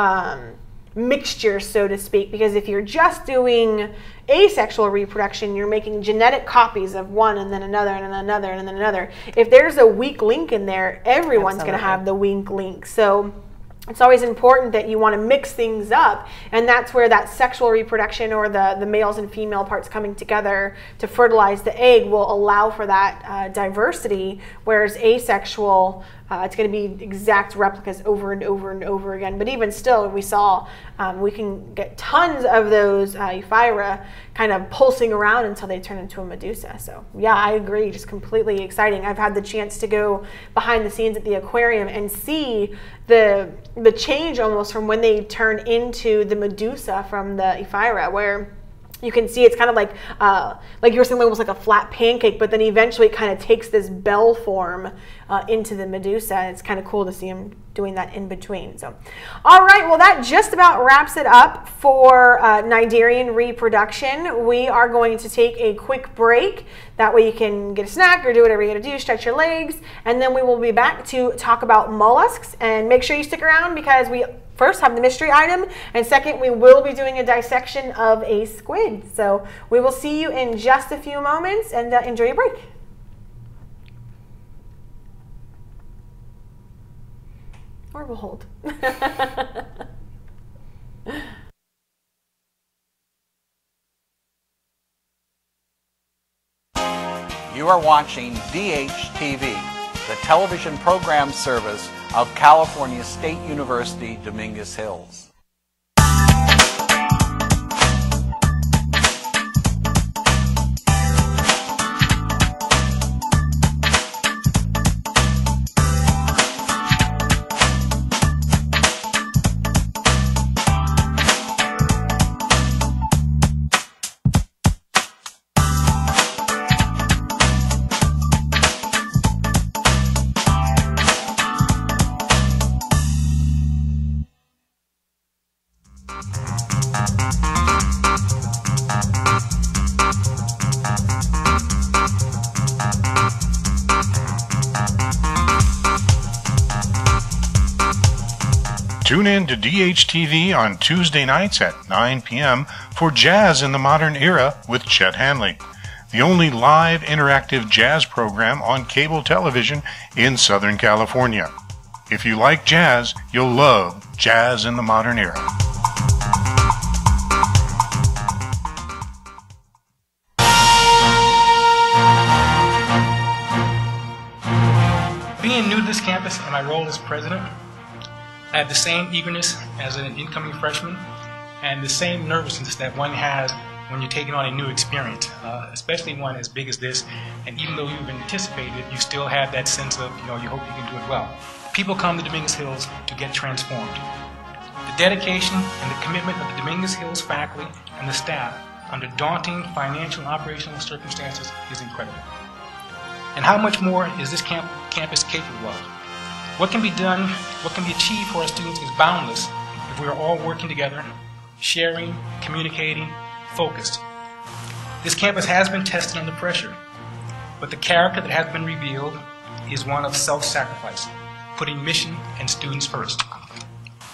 mixtures, so to speak, because if you're just doing asexual reproduction, you're making genetic copies of one and then another and then another and then another. If there's a weak link in there, everyone's going to have the weak link. So it's always important that you want to mix things up, and that's where that sexual reproduction, or the males and female parts coming together to fertilize the egg, will allow for that diversity, whereas asexual, it's going to be exact replicas over and over and over again. But even still, we saw we can get tons of those euphyra kind of pulsing around until they turn into a medusa. So yeah, I agree, just completely exciting. I've had the chance to go behind the scenes at the aquarium and see the change almost from when they turn into the medusa from the euphyra, where you can see it's kind of like you were saying, almost like a flat pancake, but then eventually it kind of takes this bell form into the medusa. It's kind of cool to see them doing that in between. So, all right, well, that just about wraps it up for cnidarian reproduction. We are going to take a quick break. That way you can get a snack or do whatever you got to do, stretch your legs, and then we will be back to talk about mollusks. And make sure you stick around, because we first have the mystery item, and second, we will be doing a dissection of a squid. So we will see you in just a few moments, and enjoy your break. Or we'll hold. You are watching DHTV, the television program service of California State University, Dominguez Hills. Tune in to DHTV on Tuesday nights at 9 p.m. for Jazz in the Modern Era with Chet Hanley, the only live interactive jazz program on cable television in Southern California. If you like jazz, you'll love Jazz in the Modern Era. Being new to this campus and my role as president, I have the same eagerness as an incoming freshman and the same nervousness that one has when you're taking on a new experience, especially one as big as this. And even though you've anticipated it, you still have that sense of, you hope you can do it well. People come to Dominguez Hills to get transformed. The dedication and the commitment of the Dominguez Hills faculty and the staff under daunting financial and operational circumstances is incredible. And how much more is this campus capable of? What can be done, what can be achieved for our students is boundless if we are all working together, sharing, communicating, focused. This campus has been tested under pressure, but the character that has been revealed is one of self-sacrifice, putting mission and students first.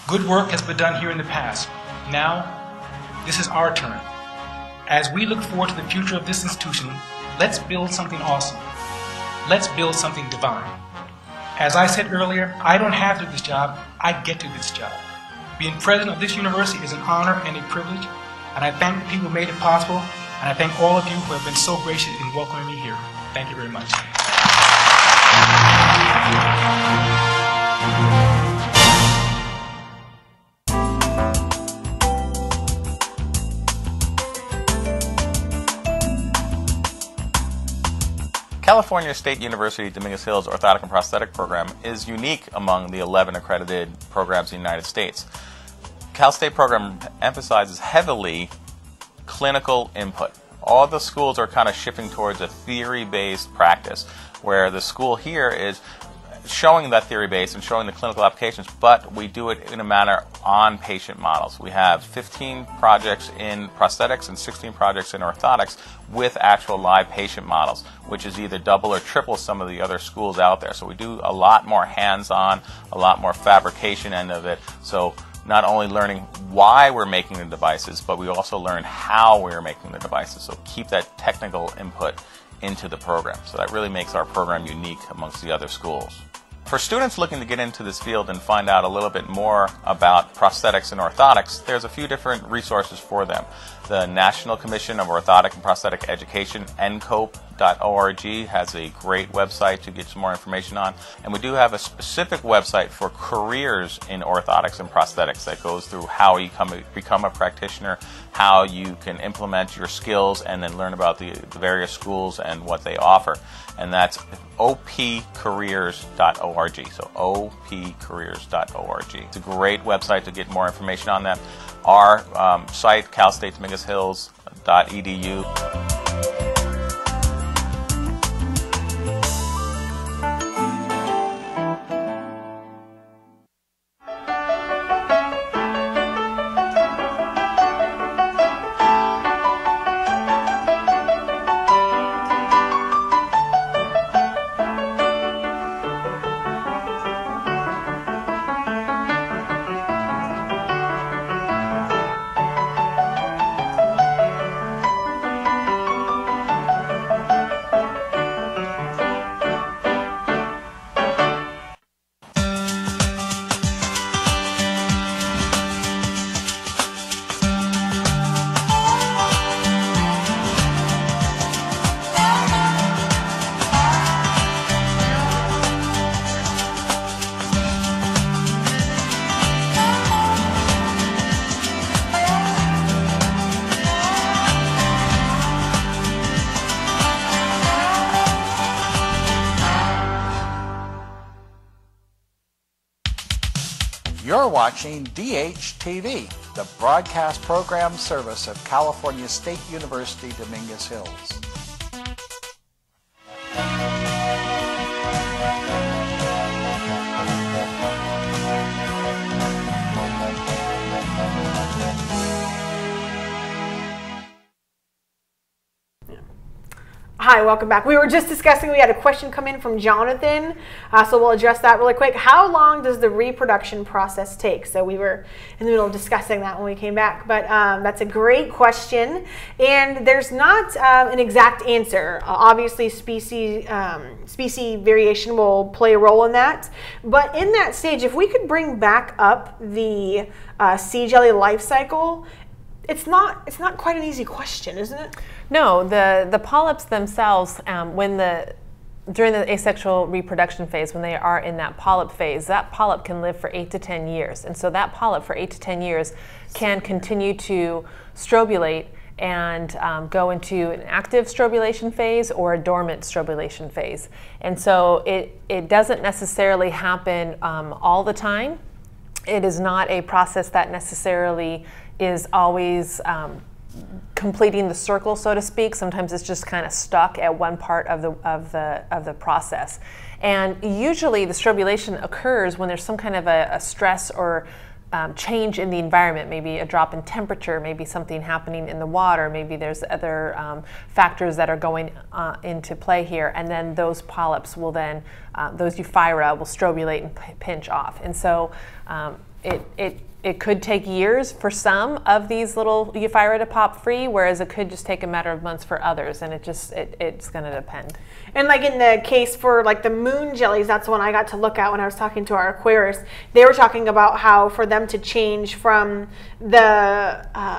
Good work has been done here in the past. Now, this is our turn. As we look forward to the future of this institution, let's build something awesome. Let's build something divine. As I said earlier, I don't have to do this job, I get to do this job. Being president of this university is an honor and a privilege, and I thank the people who made it possible, and I thank all of you who have been so gracious in welcoming me here. Thank you very much. California State University Dominguez Hills Orthotic and Prosthetic Program is unique among the 11 accredited programs in the United States. Cal State program emphasizes heavily clinical input. All the schools are kind of shifting towards a theory-based practice, where the school here is showing that theory base and showing the clinical applications, but we do it in a manner on patient models. We have 15 projects in prosthetics and 16 projects in orthotics with actual live patient models, which is either double or triple some of the other schools out there. So we do a lot more hands-on, a lot more fabrication end of it. So not only learning why we're making the devices, but we also learn how we're making the devices. So keep that technical input into the program. So that really makes our program unique amongst the other schools. For students looking to get into this field and find out a little bit more about prosthetics and orthotics, there's a few different resources for them. The National Commission of Orthotic and Prosthetic Education, ncope.org, has a great website to get some more information on. And we do have a specific website for careers in orthotics and prosthetics that goes through how you become a practitioner, how you can implement your skills, and then learn about the various schools and what they offer. And that's opcareers.org. So opcareers.org. It's a great website to get more information on that. Our site, calstatedominguezhills.edu. You're watching DHTV, the broadcast program service of California State University Dominguez Hills. Hi, welcome back. We were just discussing, we had a question come in from Jonathan, so we'll address that really quick. How long does the reproduction process take? So we were in the middle of discussing that when we came back, but that's a great question, and there's not an exact answer. Obviously, species variation will play a role in that, but in that stage, if we could bring back up the sea jelly life cycle, it's not quite an easy question, isn't it? No, the polyps themselves, during the asexual reproduction phase, when they are in that polyp phase, that polyp can live for 8 to 10 years. And so that polyp for 8 to 10 years can continue to strobulate and go into an active strobulation phase or a dormant strobulation phase. And so it doesn't necessarily happen all the time. It is not a process that necessarily is always completing the circle, so to speak. Sometimes it's just kind of stuck at one part of the process. And usually the strobulation occurs when there's some kind of a stress or change in the environment, maybe a drop in temperature, maybe something happening in the water, maybe there's other factors that are going into play here, and then those polyps will then, those euphyra will strobulate and pinch off. And so It could take years for some of these little Euphira to pop free, whereas it could just take a matter of months for others, and it's going to depend. And like in the case for like the moon jellies, that's the one I got to look at when I was talking to our aquarists. They were talking about how for them to change from the,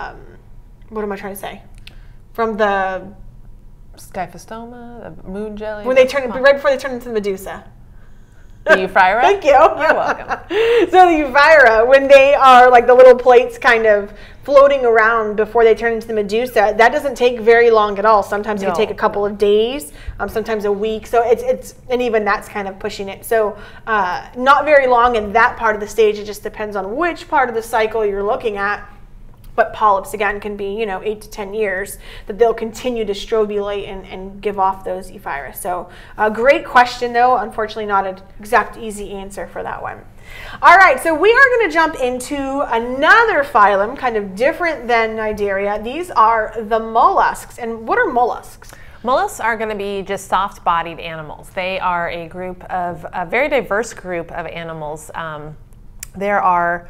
what am I trying to say? From the Scyphostoma, the moon jelly. When they turn, right before they turn into the Medusa. The Euphira? Thank you. You're welcome. So the Euphira, when they are like the little plates kind of floating around before they turn into the Medusa, that doesn't take very long at all. Sometimes it can take a couple of days, sometimes a week. So it's and even that's kind of pushing it. So not very long in that part of the stage. It just depends on which part of the cycle you're looking at. But polyps, again, can be, 8 to 10 years that they'll continue to strobulate and give off those Euphira. So a great question, though. Unfortunately, not an exact easy answer for that one. All right, so we are going to jump into another phylum, kind of different than Cnidaria. These are the mollusks. And what are mollusks? Mollusks are going to be just soft-bodied animals. They are a very diverse group of animals. There are...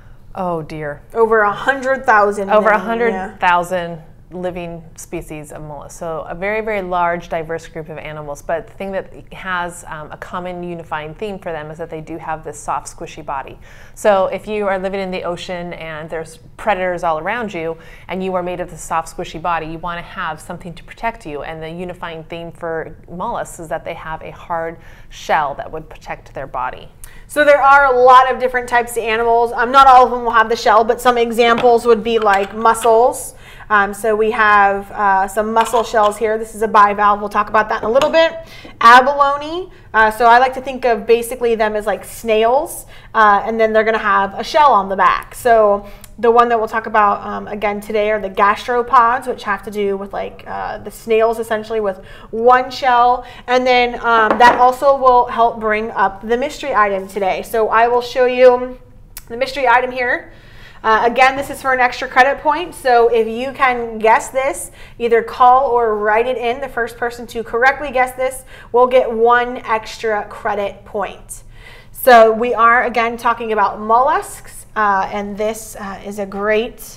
Oh dear. Over 100,000. Over 100,000 living species of mollusks. So a very, very large, diverse group of animals. But the thing that has a common unifying theme for them is that they do have this soft, squishy body. So if you are living in the ocean and there's predators all around you and you are made of this soft, squishy body, you want to have something to protect you. And the unifying theme for mollusks is that they have a hard shell that would protect their body. So there are a lot of different types of animals. Not all of them will have the shell, but some examples would be like mussels. So we have some mussel shells here. This is a bivalve. We'll talk about that in a little bit. Abalone. So I like to think of basically them as like snails, and then they're going to have a shell on the back. So the one that we'll talk about again today are the gastropods, which have to do with like the snails essentially with one shell. And then that also will help bring up the mystery item today. So I will show you the mystery item here. Again, this is for an extra credit point. So if you can guess this, either call or write it in. The first person to correctly guess this will get 1 extra credit point. So we are again talking about mollusks. And this is a great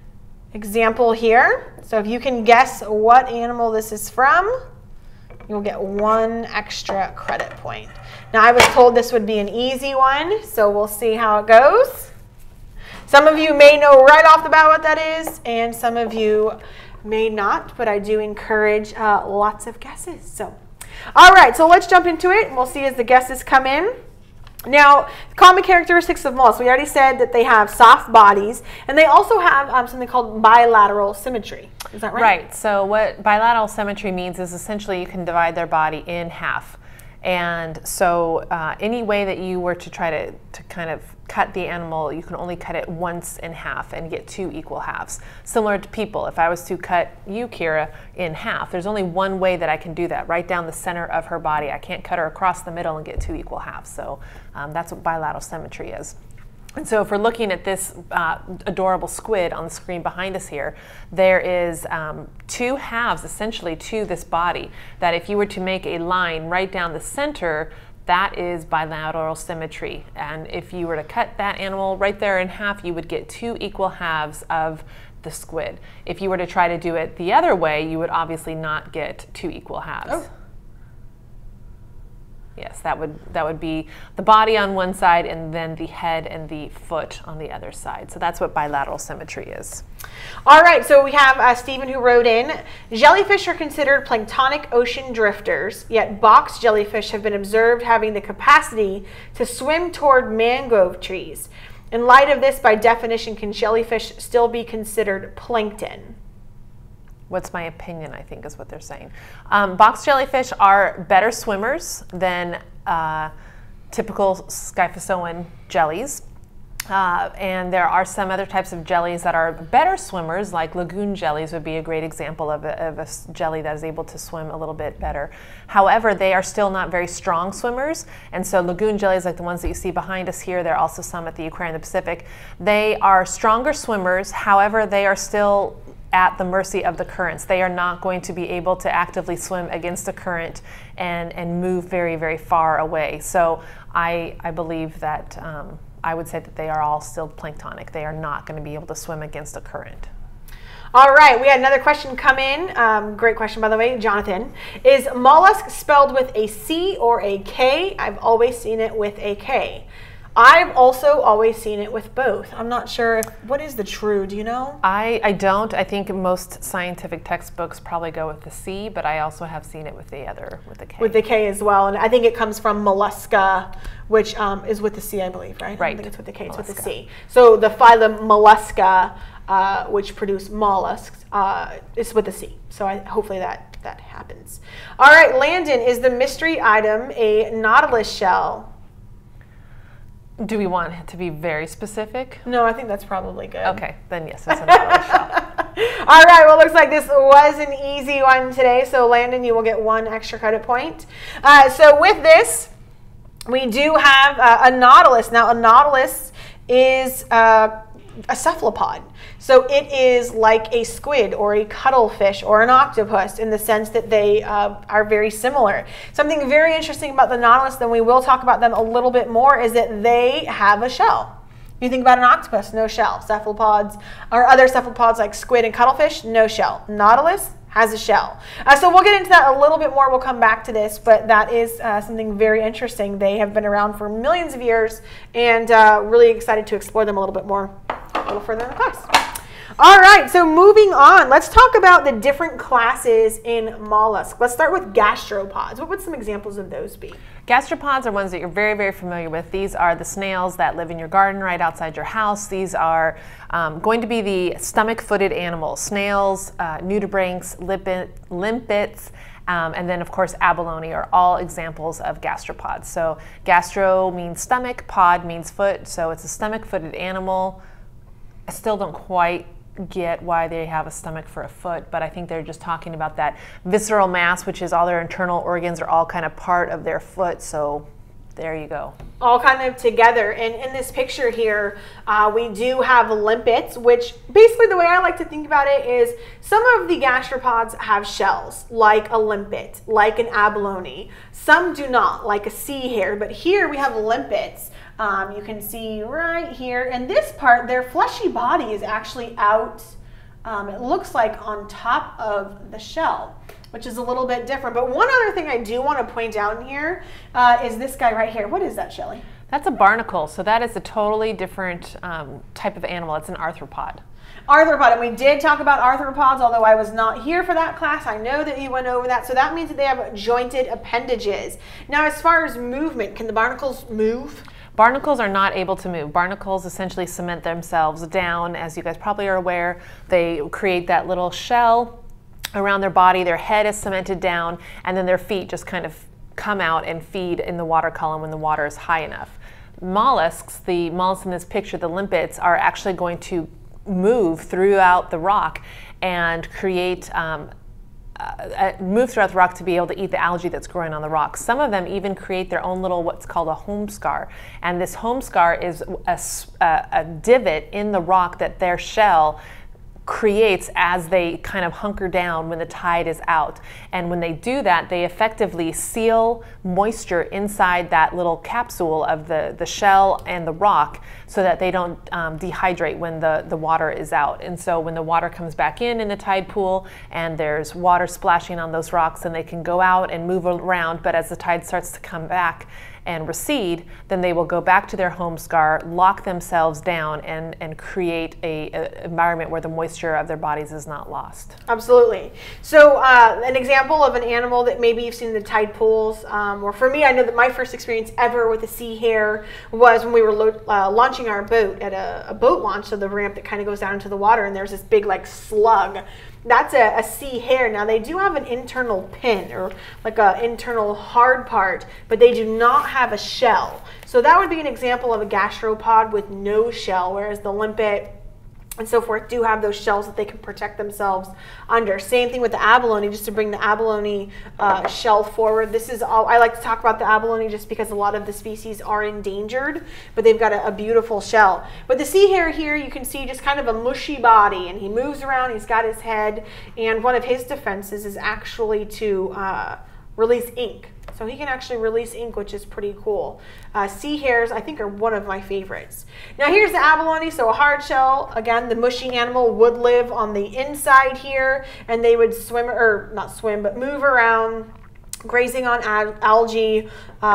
example here. So if you can guess what animal this is from, you'll get 1 extra credit point. Now I was told this would be an easy one, so we'll see how it goes. Some of you may know right off the bat what that is, and some of you may not, but I do encourage lots of guesses. So, all right, so let's jump into it, and we'll see as the guesses come in. Now, common characteristics of mollusks. We already said that they have soft bodies, and they also have something called bilateral symmetry. Is that right? Right. So what bilateral symmetry means is essentially you can divide their body in half. And so any way that you were to try to kind of cut the animal, you can only cut it once in half and get 2 equal halves. Similar to people, if I was to cut you, Kira, in half, there's only one way that I can do that, right down the center of her body. I can't cut her across the middle and get 2 equal halves. So that's what bilateral symmetry is. And so if we're looking at this adorable squid on the screen behind us here, there is 2 halves essentially to this body that if you were to make a line right down the center, that is bilateral symmetry. And if you were to cut that animal right there in half, you would get 2 equal halves of the squid. If you were to try to do it the other way, you would obviously not get 2 equal halves. Oh. Yes, that would be the body on one side and then the head and the foot on the other side. So that's what bilateral symmetry is. All right, so we have Stephen who wrote in, jellyfish are considered planktonic ocean drifters, yet box jellyfish have been observed having the capacity to swim toward mangrove trees. In light of this, by definition, can jellyfish still be considered plankton? What's my opinion, I think is what they're saying. Box jellyfish are better swimmers than typical Scyphozoan jellies. And there are some other types of jellies that are better swimmers, like lagoon jellies would be a great example of a jelly that is able to swim a little bit better. However, they are still not very strong swimmers, and so lagoon jellies like the ones that you see behind us here, there are also some at the Aquarium of the Pacific, they are stronger swimmers, however they are still at the mercy of the currents. They are not going to be able to actively swim against a current and move very, very far away. So I believe that I would say that they are all still planktonic. They are not going to be able to swim against a current. All right, we had another question come in. Great question, by the way, Jonathan. Is mollusk spelled with a C or a K? I've always seen it with a K. I've also always seen it with both. I'm not sure what is the true, do you know? I don't. I think most scientific textbooks probably go with the C, but I also have seen it with the K. With the K as well, and I think it comes from mollusca, which is with the C, I believe, right? Right. I don't think it's with the K, it's with the Mollusca. C. So the phylum Mollusca, which produce mollusks, is with the C. So hopefully that happens. All right, Landon, is the mystery item a nautilus shell? Do we want it to be very specific? No, I think that's probably good. Okay, then yes, it's a nautilus shell. All right, well, looks like this was an easy one today. So Landon, you will get 1 extra credit point. So with this, we do have a nautilus. Now, a nautilus is a cephalopod. So it is like a squid or a cuttlefish or an octopus in the sense that they are very similar. Something very interesting about the nautilus, then we will talk about them a little bit more, is that they have a shell. If you think about an octopus, no shell. Cephalopods or other cephalopods like squid and cuttlefish, no shell. Nautilus has a shell. So we'll get into that a little bit more. We'll come back to this, but that is something very interesting. They have been around for millions of years, and really excited to explore them a little bit more a little further in the class. All right, so moving on, let's talk about the different classes in mollusks. Let's start with gastropods. What would some examples of those be? Gastropods are ones that you're very, very familiar with. These are the snails that live in your garden right outside your house. These are going to be the stomach-footed animals, snails, nudibranchs, limpets, and then, of course, abalone are all examples of gastropods. So gastro means stomach, pod means foot, so it's a stomach-footed animal. I still don't quite get why they have a stomach for a foot, but I think they're just talking about that visceral mass, which is all their internal organs are all kind of part of their foot. So there you go. All kind of together. And in this picture here, we do have limpets, which basically the way I like to think about it is some of the gastropods have shells, like a limpet, like an abalone. Some do not, like a sea hare, but here we have limpets. You can see right here, and this part, their fleshy body is actually out, it looks like on top of the shell, which is a little bit different. But one other thing I do want to point out in here is this guy right here. What is that, Shelly? That's a barnacle, so that is a totally different type of animal. It's an arthropod. Arthropod, and we did talk about arthropods, although I was not here for that class. I know that you went over that. So that means that they have jointed appendages. Now, as far as movement, can the barnacles move? Barnacles are not able to move. Barnacles essentially cement themselves down. As you guys probably are aware, they create that little shell around their body. Their head is cemented down, and then their feet just kind of come out and feed in the water column when the water is high enough. Mollusks, the mollusks in this picture, the limpets, are actually going to move throughout the rock and create move throughout the rock to be able to eat the algae that's growing on the rock. Some of them even create their own little what's called a home scar, and this home scar is a divot in the rock that their shell creates as they kind of hunker down when the tide is out. And when they do that, they effectively seal moisture inside that little capsule of the shell and the rock so that they don't dehydrate when the water is out. And so when the water comes back in the tide pool and there's water splashing on those rocks, then they can go out and move around. But as the tide starts to come back and recede, then they will go back to their home scar, lock themselves down, and create an environment where the moisture of their bodies is not lost. Absolutely. So an example of an animal that maybe you've seen in the tide pools, or for me, I know that my first experience ever with a sea hare was when we were launching our boat at a boat launch, so the ramp that kind of goes down into the water, and there's this big like slug. That's a sea hare. Now they do have an internal pin or like an internal hard part, but they do not have a shell. So that would be an example of a gastropod with no shell, whereas the limpet and so forth do have those shells that they can protect themselves under. Same thing with the abalone, just to bring the abalone shell forward. This is all, I like to talk about the abalone just because a lot of the species are endangered, but they've got a beautiful shell. But the sea hare here, you can see just kind of a mushy body, and he moves around, he's got his head, and one of his defenses is actually to release ink. So he can actually release ink, which is pretty cool. Sea hares, I think, are one of my favorites. Now here's the abalone, so a hard shell. Again, the mushy animal would live on the inside here, and they would swim, or not swim, but move around, grazing on algae,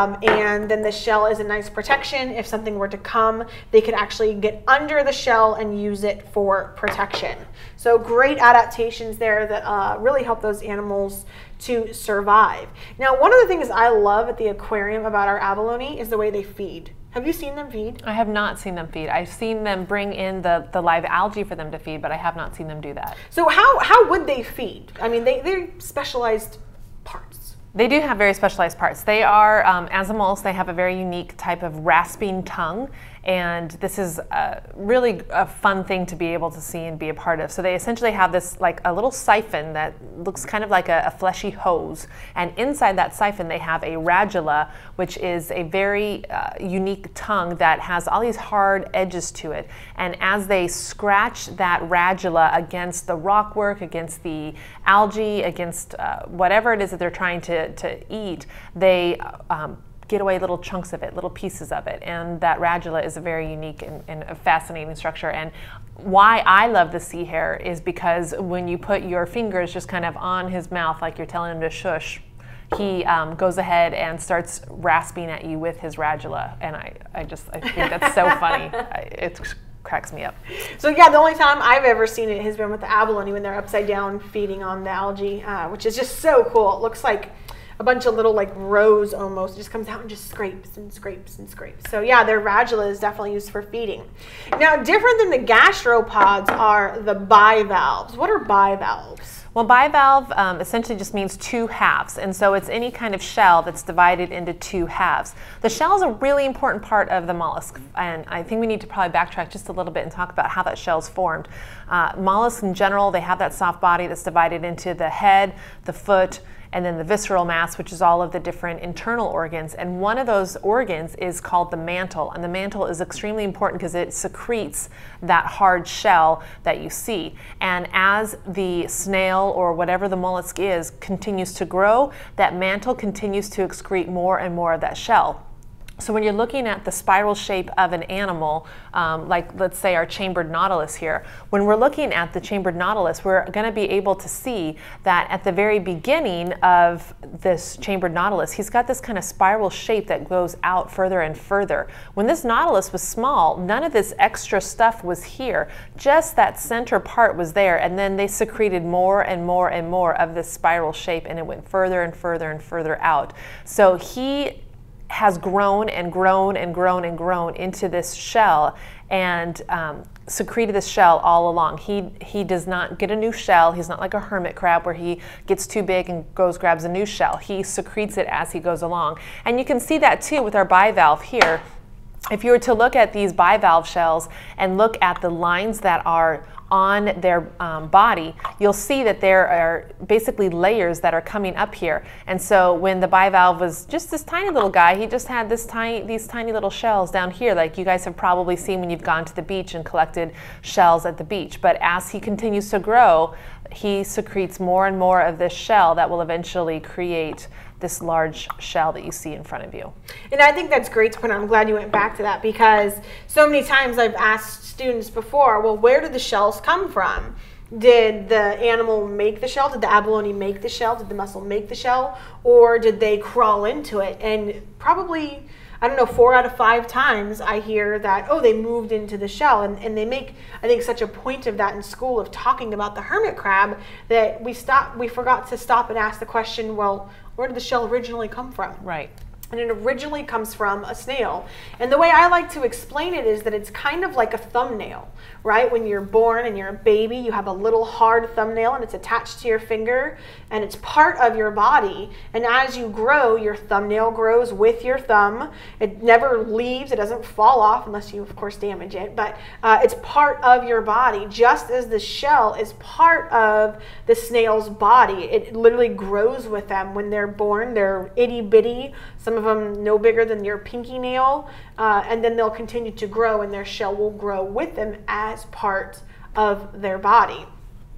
and then the shell is a nice protection. If something were to come, they could actually get under the shell and use it for protection. So great adaptations there that really help those animals to survive. Now, one of the things I love at the aquarium about our abalone is the way they feed. Have you seen them feed? I have not seen them feed. I've seen them bring in the live algae for them to feed, but I have not seen them do that. So how would they feed? I mean, they're specialized parts. They do have very specialized parts. They are, as a mollusk, they have a very unique type of rasping tongue, and this is really a fun thing to be able to see and be a part of. So they essentially have this, like a little siphon that looks kind of like a fleshy hose, and inside that siphon they have a radula, which is a very unique tongue that has all these hard edges to it. And as they scratch that radula against the rockwork, against the algae, against whatever it is that they're trying to eat, they get away little chunks of it, little pieces of it. And that radula is a very unique and a fascinating structure. And why I love the sea hare is because when you put your fingers just kind of on his mouth, like you're telling him to shush, he goes ahead and starts rasping at you with his radula. And I think that's so funny. It cracks me up. So yeah, the only time I've ever seen it has been with the abalone when they're upside down feeding on the algae, which is just so cool. It looks like a bunch of little like rows almost. It just comes out and just scrapes and scrapes and scrapes. So yeah, their radula is definitely used for feeding. Now, different than the gastropods are the bivalves. What are bivalves? Well, bivalve essentially just means two halves, and so it's any kind of shell that's divided into two halves. The shell is a really important part of the mollusk, and I think we need to probably backtrack just a little bit and talk about how that shell is formed. Mollusks in general, they have that soft body that's divided into the head, the foot, and then the visceral mass, which is all of the different internal organs. And one of those organs is called the mantle. And the mantle is extremely important because it secretes that hard shell that you see. And as the snail or whatever the mollusk is continues to grow, that mantle continues to excrete more and more of that shell. So when you're looking at the spiral shape of an animal, like let's say our chambered nautilus here, when we're looking at the chambered nautilus, we're going to be able to see that at the very beginning of this chambered nautilus, he's got this kind of spiral shape that goes out further and further. When this nautilus was small, none of this extra stuff was here. Just that center part was there, and then they secreted more and more and more of this spiral shape, and it went further and further and further out. So he has grown and grown and grown and grown into this shell and secreted this shell all along. He does not get a new shell. He's not like a hermit crab where he gets too big and grabs a new shell. He secretes it as he goes along. And you can see that too with our bivalve here. If you were to look at these bivalve shells and look at the lines that are on their body, you'll see that there are basically layers that are coming up here. And so when the bivalve was just this tiny little guy, he just had these tiny little shells down here, like you guys have probably seen when you've gone to the beach and collected shells at the beach. But as he continues to grow, he secretes more and more of this shell that will eventually create this large shell that you see in front of you. And I think that's great to point out. I'm glad you went back to that, because so many times I've asked students before, well, where did the shells come from? Did the animal make the shell? Did the abalone make the shell? Did the mussel make the shell? Or did they crawl into it? And probably, I don't know, 4 out of 5 times I hear that, oh, they moved into the shell. And they make, I think, such a point of that in school of talking about the hermit crab that we forgot to stop and ask the question, well, where did the shell originally come from? Right. And it originally comes from a snail. And the way I like to explain it is that it's kind of like a thumbnail, right? When you're born and you're a baby, you have a little hard thumbnail and it's attached to your finger and it's part of your body. And as you grow, your thumbnail grows with your thumb. It never leaves. It doesn't fall off unless you, of course, damage it. But it's part of your body, just as the shell is part of the snail's body. It literally grows with them. When they're born, they're itty bitty. Some of them no bigger than your pinky nail, and then they'll continue to grow and their shell will grow with them as part of their body.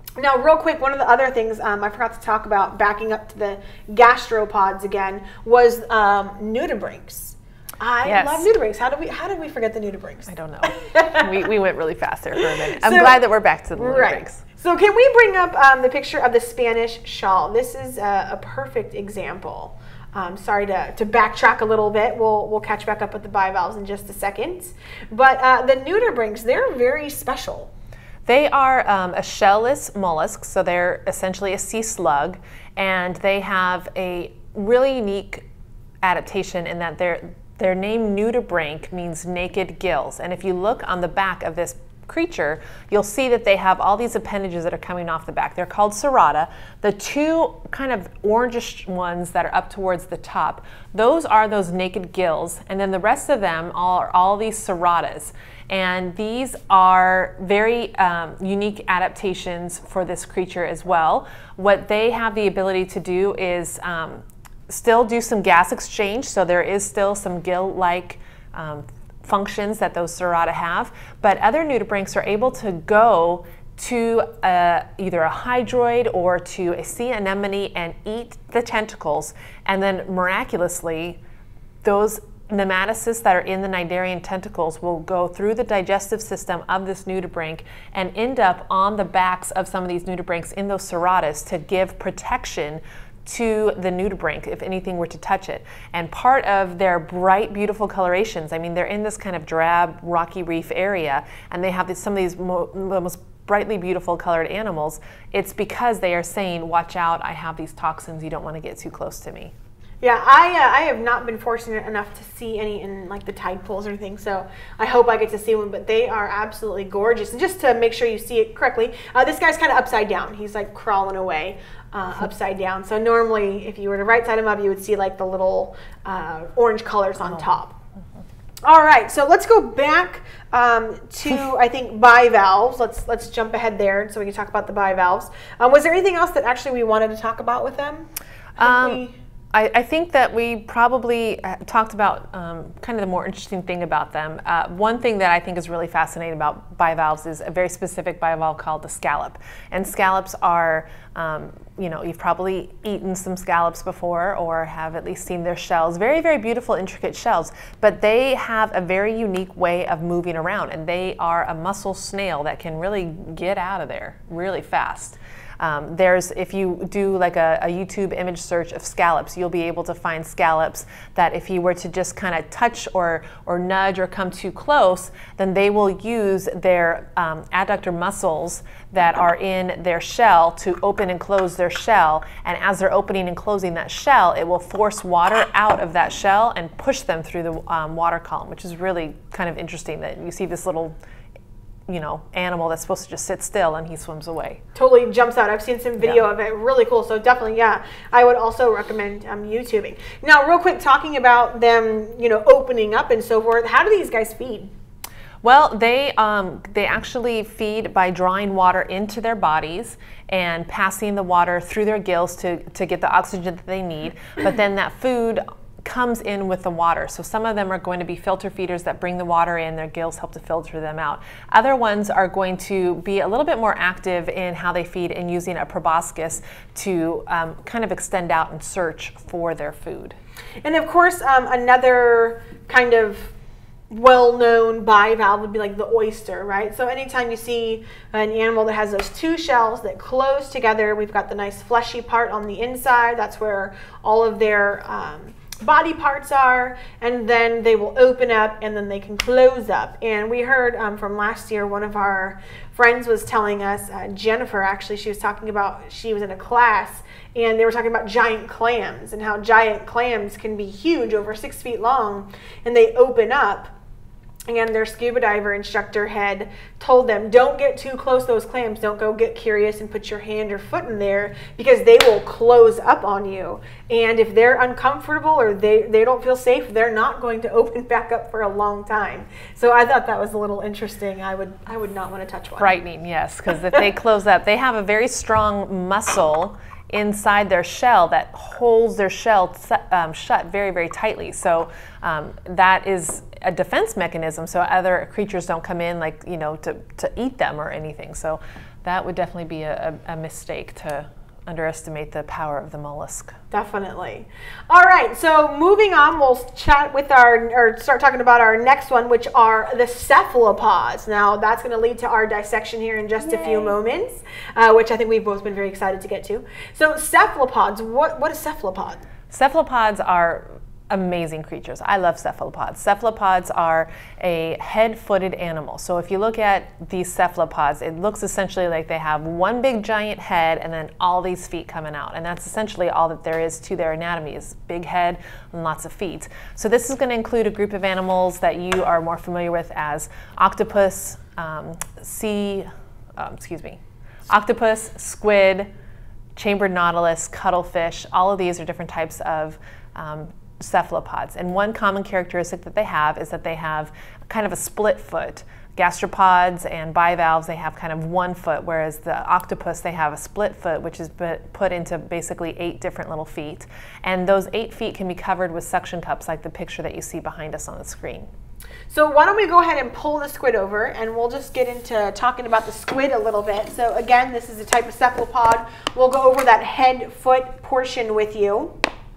Now, real quick, one of the other things I forgot to talk about, backing up to the gastropods again, was nudibranchs. I love nudibranchs. How did we forget the nudibranchs? I don't know. we went really fast there for a minute. I'm glad that we're back to the nudibranchs. Right. So can we bring up the picture of the Spanish shawl? This is a perfect example. Sorry to backtrack a little bit. We'll catch back up with the bivalves in just a second. But the nudibranchs, they're very special. They are a shell-less mollusk, so they're essentially a sea slug, and they have a really unique adaptation in that their name nudibranch means naked gills. And if you look on the back of this creature, you'll see that they have all these appendages that are coming off the back. They're called serrata. The two kind of orangish ones that are up towards the top, those are those naked gills, and then the rest of them are all these serratas. And these are very unique adaptations for this creature as well. What they have the ability to do is still do some gas exchange, so there is still some gill-like functions that those serrata have, but other nudibranchs are able to go to either a hydroid or to a sea anemone and eat the tentacles, and then miraculously those nematocysts that are in the cnidarian tentacles will go through the digestive system of this nudibranch and end up on the backs of some of these nudibranchs in those serratas to give protection to the nudibranch if anything were to touch it. And part of their bright, beautiful colorations, I mean, they're in this kind of drab, rocky reef area, and they have some of these most brightly beautiful colored animals. It's because they are saying, watch out, I have these toxins, you don't want to get too close to me. Yeah, I have not been fortunate enough to see any in like the tide pools or anything, so I hope I get to see one, but they are absolutely gorgeous. And just to make sure you see it correctly, this guy's kind of upside down. He's like crawling away upside down. So normally if you were to right side him up, you would see like the little orange colors on top. All right, so let's go back to, I think, bivalves. Let's jump ahead there so we can talk about the bivalves. Was there anything else that actually we wanted to talk about with them? I think that we probably talked about kind of the more interesting thing about them. One thing that I think is really fascinating about bivalves is a very specific bivalve called the scallop. And scallops are, you know, you've probably eaten some scallops before or have at least seen their shells. Very, very beautiful, intricate shells. But they have a very unique way of moving around. And they are a mussel snail that can really get out of there really fast. If you do like a YouTube image search of scallops, you'll be able to find scallops that if you were to just kind of touch or nudge or come too close, then they will use their adductor muscles that are in their shell to open and close their shell. And as they're opening and closing that shell, it will force water out of that shell and push them through the water column, which is really kind of interesting that you see this little, you know, animal that's supposed to just sit still and he swims away. Totally jumps out. I've seen some video of it. Really cool. So definitely, yeah, I would also recommend YouTubing. Now, real quick, talking about them, you know, opening up and so forth. How do these guys feed? Well, they actually feed by drawing water into their bodies and passing the water through their gills to get the oxygen that they need. But then that food comes in with the water. So some of them are going to be filter feeders that bring the water in, their gills help to filter them out. Other ones are going to be a little bit more active in how they feed and using a proboscis to kind of extend out and search for their food. And of course, another kind of well-known bivalve would be like the oyster, right? So anytime you see an animal that has those two shells that close together, we've got the nice fleshy part on the inside. That's where all of their body parts are, and then they will open up and then they can close up. And we heard from last year, one of our friends was telling us, Jennifer actually, she was talking about, she was in a class and they were talking about giant clams and how giant clams can be huge, over 6 feet long, and they open up. And their scuba diver instructor had told them, don't get too close to those clams. Don't go get curious and put your hand or foot in there because they will close up on you. And if they're uncomfortable or they don't feel safe, they're not going to open back up for a long time. So I thought that was a little interesting. I would not want to touch one. Frightening, yes, because if they close up, they have a very strong muscle inside their shell that holds their shell shut very, very tightly. So that is a defense mechanism, so other creatures don't come in, like, you know, to eat them or anything. So that would definitely be a mistake to underestimate the power of the mollusk. Definitely. All right, so moving on, we'll chat with start talking about our next one, which are the cephalopods. Now, that's going to lead to our dissection here in just a few moments, which I think we've both been very excited to get to. So cephalopods, what is cephalopod? Cephalopods are amazing creatures. I love cephalopods. Cephalopods are a head-footed animal. So if you look at these cephalopods, it looks essentially like they have one big giant head and then all these feet coming out. And that's essentially all that there is to their anatomy, is big head and lots of feet. So this is going to include a group of animals that you are more familiar with as octopus, octopus, squid, chambered nautilus, cuttlefish. All of these are different types of cephalopods. And one common characteristic that they have is that they have kind of a split foot. Gastropods and bivalves, they have kind of one foot, whereas the octopus, they have a split foot, which is put into basically 8 different little feet. And those 8 feet can be covered with suction cups, like the picture that you see behind us on the screen. So why don't we go ahead and pull the squid over, and we'll just get into talking about the squid a little bit. So again, this is a type of cephalopod. We'll go over that head-foot portion with you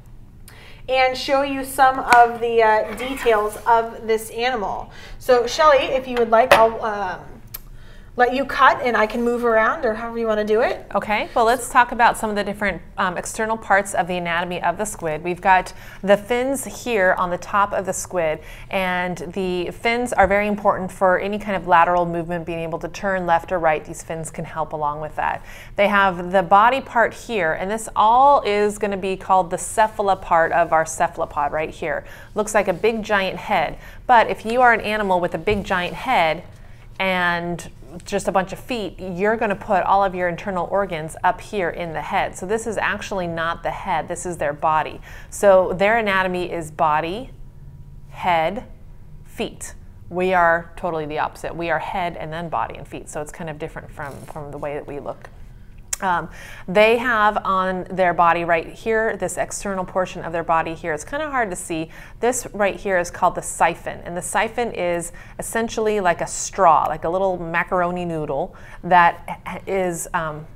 and show you some of the details of this animal. So Shelly, if you would like, I'll let you cut and I can move around, or however you want to do it. Okay, well, let's talk about some of the different external parts of the anatomy of the squid. We've got the fins here on the top of the squid, and the fins are very important for any kind of lateral movement, being able to turn left or right. These fins can help along with that. They have the body part here, and this all is going to be called the cephala part of our cephalopod right here. Looks like a big giant head, but if you are an animal with a big giant head and just a bunch of feet, you're going to put all of your internal organs up here in the head. So this is actually not the head, this is their body. So their anatomy is body, head, feet. We are totally the opposite. We are head and then body and feet. So it's kind of different from the way that we look. They have on their body right here, this external portion of their body here, it's kind of hard to see. This right here is called the siphon, and the siphon is essentially like a straw, like a little macaroni noodle that is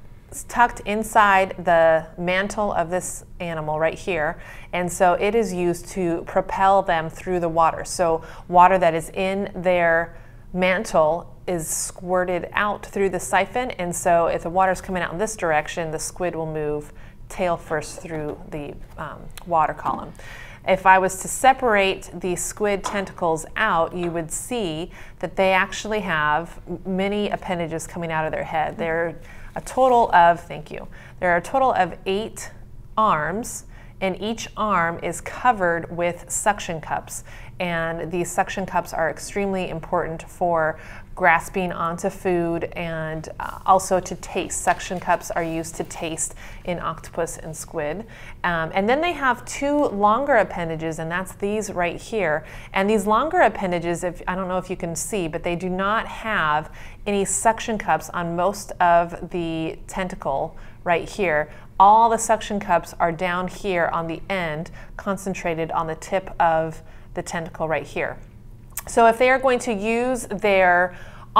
tucked inside the mantle of this animal right here, and so it is used to propel them through the water. So water that is in their mantle is squirted out through the siphon, and so if the water's coming out in this direction, the squid will move tail first through the water column. If I was to separate the squid tentacles out, you would see that they actually have many appendages coming out of their head. There are a total of, there are a total of 8 arms, and each arm is covered with suction cups. And these suction cups are extremely important for grasping onto food and also to taste. Suction cups are used to taste in octopus and squid. And then they have 2 longer appendages, and that's these right here. And these longer appendages, I don't know if you can see, but they do not have any suction cups on most of the tentacle right here. All the suction cups are down here on the end, concentrated on the tip of the tentacle right here. So if they are going to use their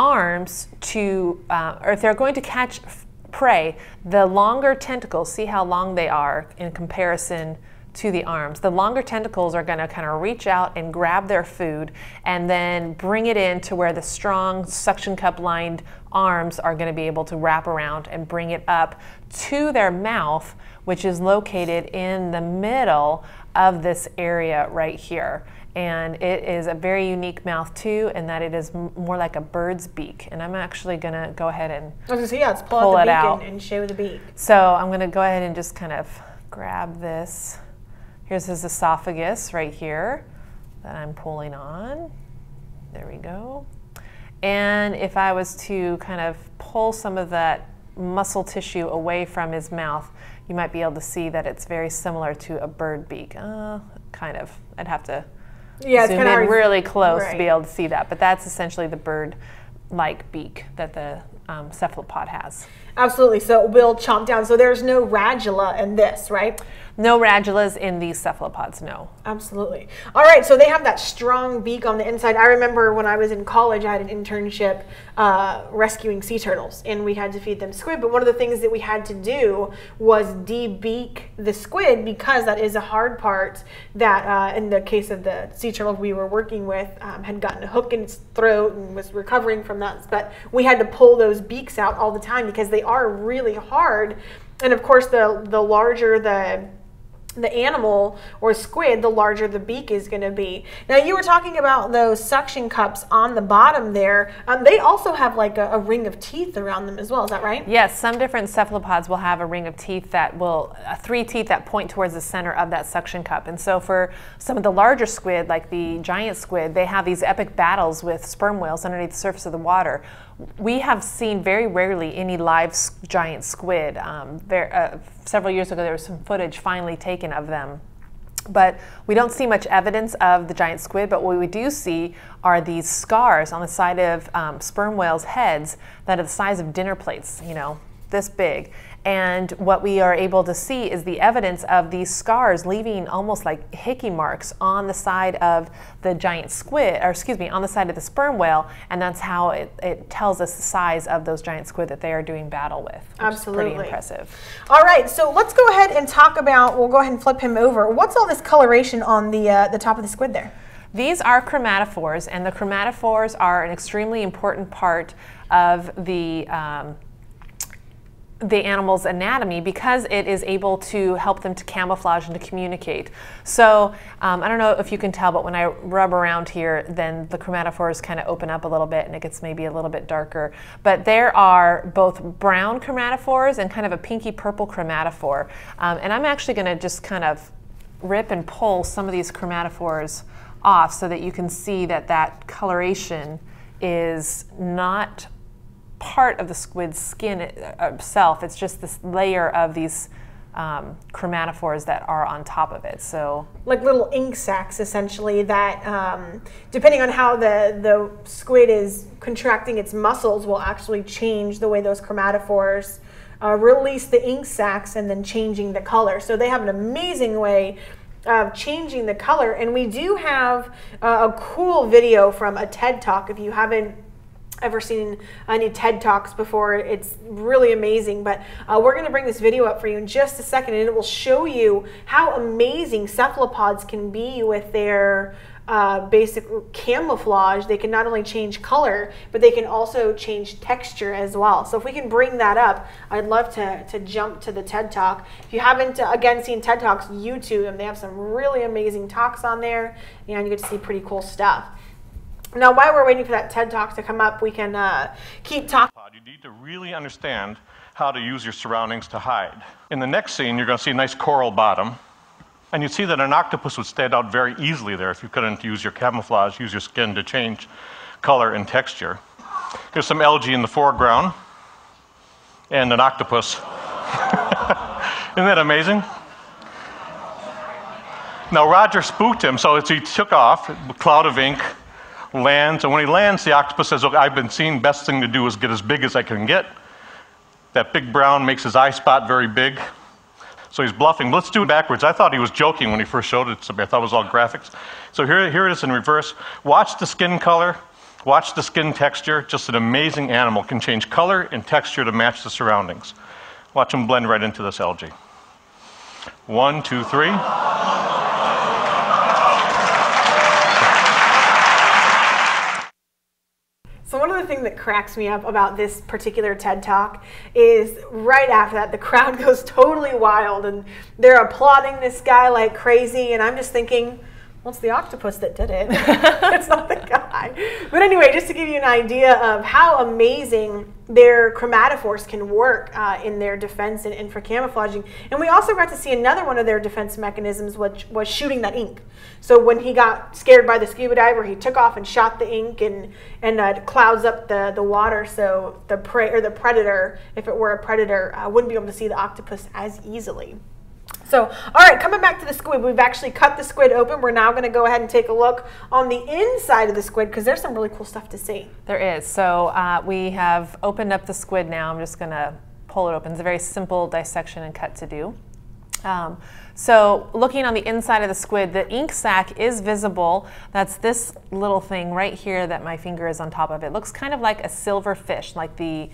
arms to, or if they're going to catch prey, the longer tentacles, see how long they are in comparison to the arms. The longer tentacles are going to kind of reach out and grab their food and then bring it in to where the strong suction cup lined arms are going to be able to wrap around and bring it up to their mouth, which is located in the middle of this area right here. And it is a very unique mouth too, in that it is more like a bird's beak. And I'm actually going to go ahead and pull it out and show the beak. So I'm going to go ahead and just kind of grab this. Here's his esophagus right here that I'm pulling on. There we go. And if I was to kind of pull some of that muscle tissue away from his mouth, you might be able to see that it's very similar to a bird beak. Kind of. I'd have to zoom in really close to be able to see that. But that's essentially the bird-like beak that the cephalopod has. Absolutely. So it will chomp down. So there's no radula in this, right? No radulas in these cephalopods, no. Absolutely. All right, so they have that strong beak on the inside. I remember when I was in college, I had an internship rescuing sea turtles, and we had to feed them squid. But one of the things that we had to do was debeak the squid, because that is a hard part that, in the case of the sea turtle we were working with, had gotten a hook in its throat and was recovering from that. But we had to pull those beaks out all the time because they are really hard. And of course, the larger the animal or squid, the larger the beak is going to be. Now, you were talking about those suction cups on the bottom there. They also have like a ring of teeth around them as well. Is that right? Yes, some different cephalopods will have a ring of teeth that will, 3 teeth that point towards the center of that suction cup. And so for some of the larger squid, like the giant squid, they have these epic battles with sperm whales underneath the surface of the water. We have seen very rarely any live giant squid. Several years ago, there was some footage finally taken of them. But we don't see much evidence of the giant squid, but what we do see are these scars on the side of sperm whales' heads that are the size of dinner plates, you know, this big. And what we are able to see is the evidence of these scars leaving almost like hickey marks on the side of the giant squid, or excuse me, on the side of the sperm whale, and that's how it tells us the size of those giant squid that they are doing battle with. Absolutely. Is pretty impressive. All right, so let's go ahead and talk about, we'll go ahead and flip him over. What's all this coloration on the top of the squid there? These are chromatophores, and the chromatophores are an extremely important part of the animal's anatomy because it is able to help them to camouflage and to communicate. So I don't know if you can tell, but when I rub around here, then the chromatophores kind of open up a little bit and it gets maybe a little bit darker. But there are both brown chromatophores and kind of a pinky purple chromatophore. And I'm actually going to just kind of rip and pull some of these chromatophores off so that you can see that that coloration is not part of the squid's skin itself. It's just this layer of these chromatophores that are on top of it. So like little ink sacs, essentially, that depending on how the squid is contracting its muscles will actually change the way those chromatophores release the ink sacs and then changing the color. So they have an amazing way of changing the color. And we do have a cool video from a TED Talk. If you haven't ever seen any TED Talks before, it's really amazing. But we're going to bring this video up for you in just a second, and it will show you how amazing cephalopods can be with their basic camouflage. They can not only change color, but they can also change texture as well. So if we can bring that up, I'd love to jump to the TED Talk. If you haven't, again, seen TED Talks, YouTube them. They have some really amazing talks on there, and you get to see pretty cool stuff. Now, while we're waiting for that TED Talk to come up, we can keep talking. You need to really understand how to use your surroundings to hide. In the next scene, you're going to see a nice coral bottom. And you'd see that an octopus would stand out very easily there if you couldn't use your camouflage, use your skin to change color and texture. Here's some algae in the foreground and an octopus. Isn't that amazing? Now, Roger spooked him, so he took off, a cloud of ink, lands, and when he lands, the octopus says, "Look, I've been seen, best thing to do is get as big as I can get." That big brown makes his eye spot very big. So he's bluffing. Let's do it backwards. I thought he was joking when he first showed it to me. I thought it was all graphics. So here it is in reverse. Watch the skin color. Watch the skin texture. Just an amazing animal. Can change color and texture to match the surroundings. Watch him blend right into this algae. 1, 2, 3. So one of the things that cracks me up about this particular TED Talk is right after that, the crowd goes totally wild and they're applauding this guy like crazy. And I'm just thinking, well, it's the octopus that did it. It's not the guy. But anyway, just to give you an idea of how amazing their chromatophores can work in their defense and for camouflaging. And we also got to see another one of their defense mechanisms, which was shooting that ink. So when he got scared by the scuba diver, he took off and shot the ink and clouds up the water, so the prey or the predator, if it were a predator, wouldn't be able to see the octopus as easily. So, all right, coming back to the squid, we've actually cut the squid open. We're now going to go ahead and take a look on the inside of the squid because there's some really cool stuff to see. There is. So we have opened up the squid now. I'm just going to pull pull it open. It's a very simple dissection and cut to do. So looking on the inside of the squid, the ink sac is visible. That's this little thing right here that my finger is on top of. It looks kind of like a silver fish, like the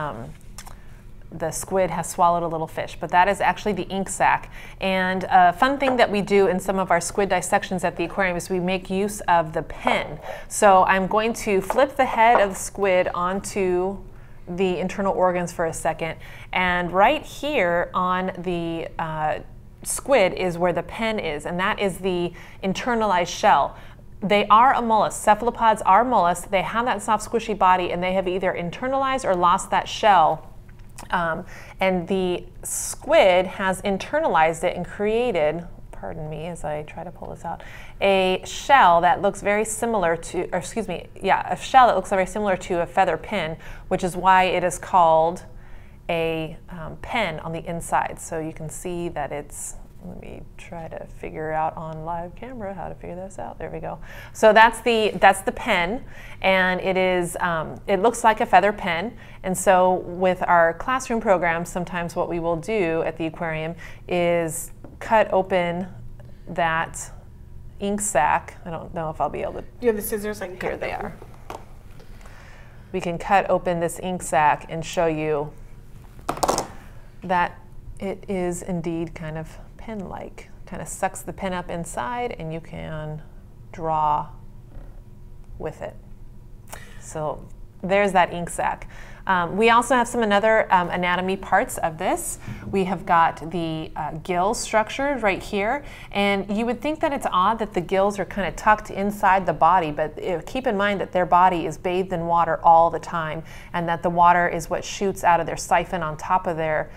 squid has swallowed a little fish, but that is actually the ink sac. And a fun thing that we do in some of our squid dissections at the aquarium is we make use of the pen. So I'm going to flip the head of the squid onto the internal organs for a second, and right here on the squid is where the pen is, and that is the internalized shell. They are a mollusk. Cephalopods are mollusks. They have that soft, squishy body, and they have either internalized or lost that shell. And the squid has internalized it and created, pardon me as I try to pull this out, a shell that looks very similar to, or excuse me, yeah, a shell that looks very similar to a feather pen, which is why it is called a pen on the inside. So you can see that it's, let me try to figure out on live camera how to figure this out. There we go. So that's the pen, and it is it looks like a feather pen. And so with our classroom programs, sometimes what we will do at the aquarium is cut open that ink sac. I don't know if I'll be able to. Do you have the scissors? I can cut Here they are. We can cut open this ink sac and show you that it is indeed kind of pen-like. Kind of sucks the pen up inside, and you can draw with it. So there's that ink sac. We also have some other anatomy parts of this. We have got the gill structure right here, and you would think that it's odd that the gills are kind of tucked inside the body, but keep in mind that their body is bathed in water all the time, and that the water is what shoots out of their siphon on top of their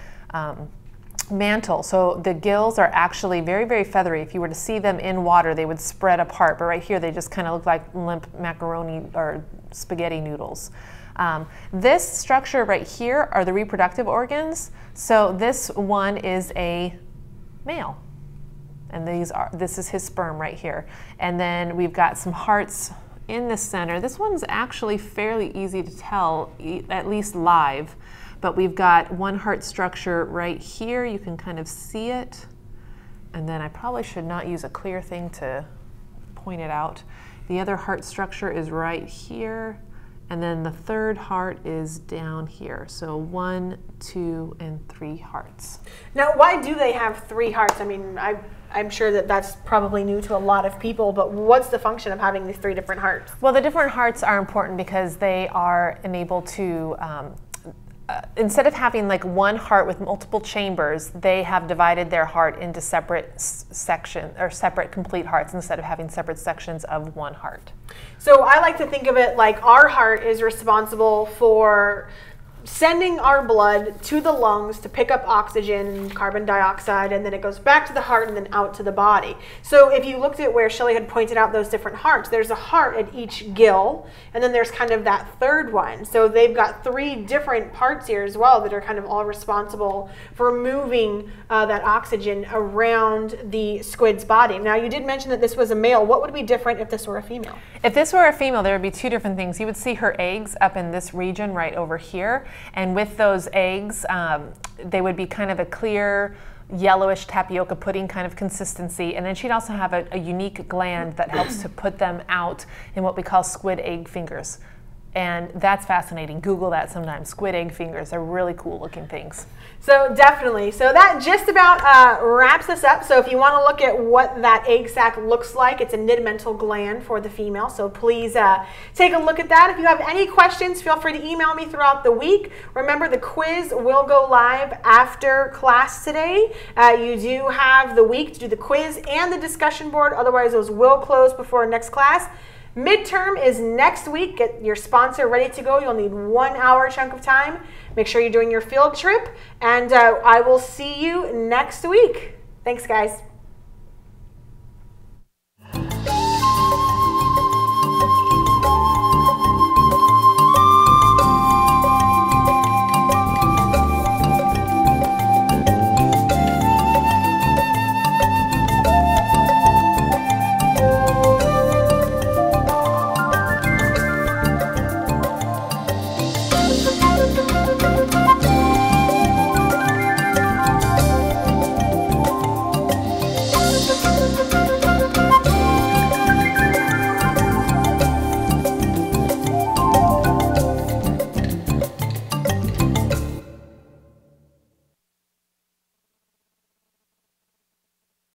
mantle. So the gills are actually very, very feathery. If you were to see them in water, they would spread apart, but right here they just kind of look like limp macaroni or spaghetti noodles. This structure right here are the reproductive organs. So this one is a male, and this is his sperm right here. And then we've got some hearts in the center. This one's actually fairly easy to tell, at least live. But we've got one heart structure right here. You can kind of see it. And then I probably should not use a clear thing to point it out. The other heart structure is right here. And then the third heart is down here. So 1, 2, and 3 hearts. Now, why do they have 3 hearts? I mean, I'm sure that that's probably new to a lot of people, but what's the function of having these 3 different hearts? Well, the different hearts are important because they are enabled to instead of having like one heart with multiple chambers, they have divided their heart into separate sections or separate complete hearts instead of having separate sections of one heart. So I like to think of it like our heart is responsible for sending our blood to the lungs to pick up oxygen, carbon dioxide, and then it goes back to the heart and then out to the body. So if you looked at where Shelly had pointed out those different hearts, there's a heart at each gill, and then there's kind of that third one. So they've got 3 different parts here as well that are kind of all responsible for moving that oxygen around the squid's body. Now, you did mention that this was a male. What would be different if this were a female? If this were a female, there would be 2 different things. You would see her eggs up in this region right over here. And with those eggs, they would be kind of a clear, yellowish tapioca pudding kind of consistency. And then she'd also have a unique gland that helps to put them out in what we call squid egg fingers. And that's fascinating. Google that sometime. Squid egg fingers are really cool looking things. So definitely. So that just about wraps us up. So if you want to look at what that egg sac looks like, it's a nidmental gland for the female. So please take a look at that. If you have any questions, feel free to email me throughout the week. Remember, the quiz will go live after class today. You do have the week to do the quiz and the discussion board. Otherwise, those will close before next class. Midterm is next week. Get your sponsor ready to go. You'll need 1 hour chunk of time. Make sure you're doing your field trip, and I will see you next week. Thanks, guys. Bye.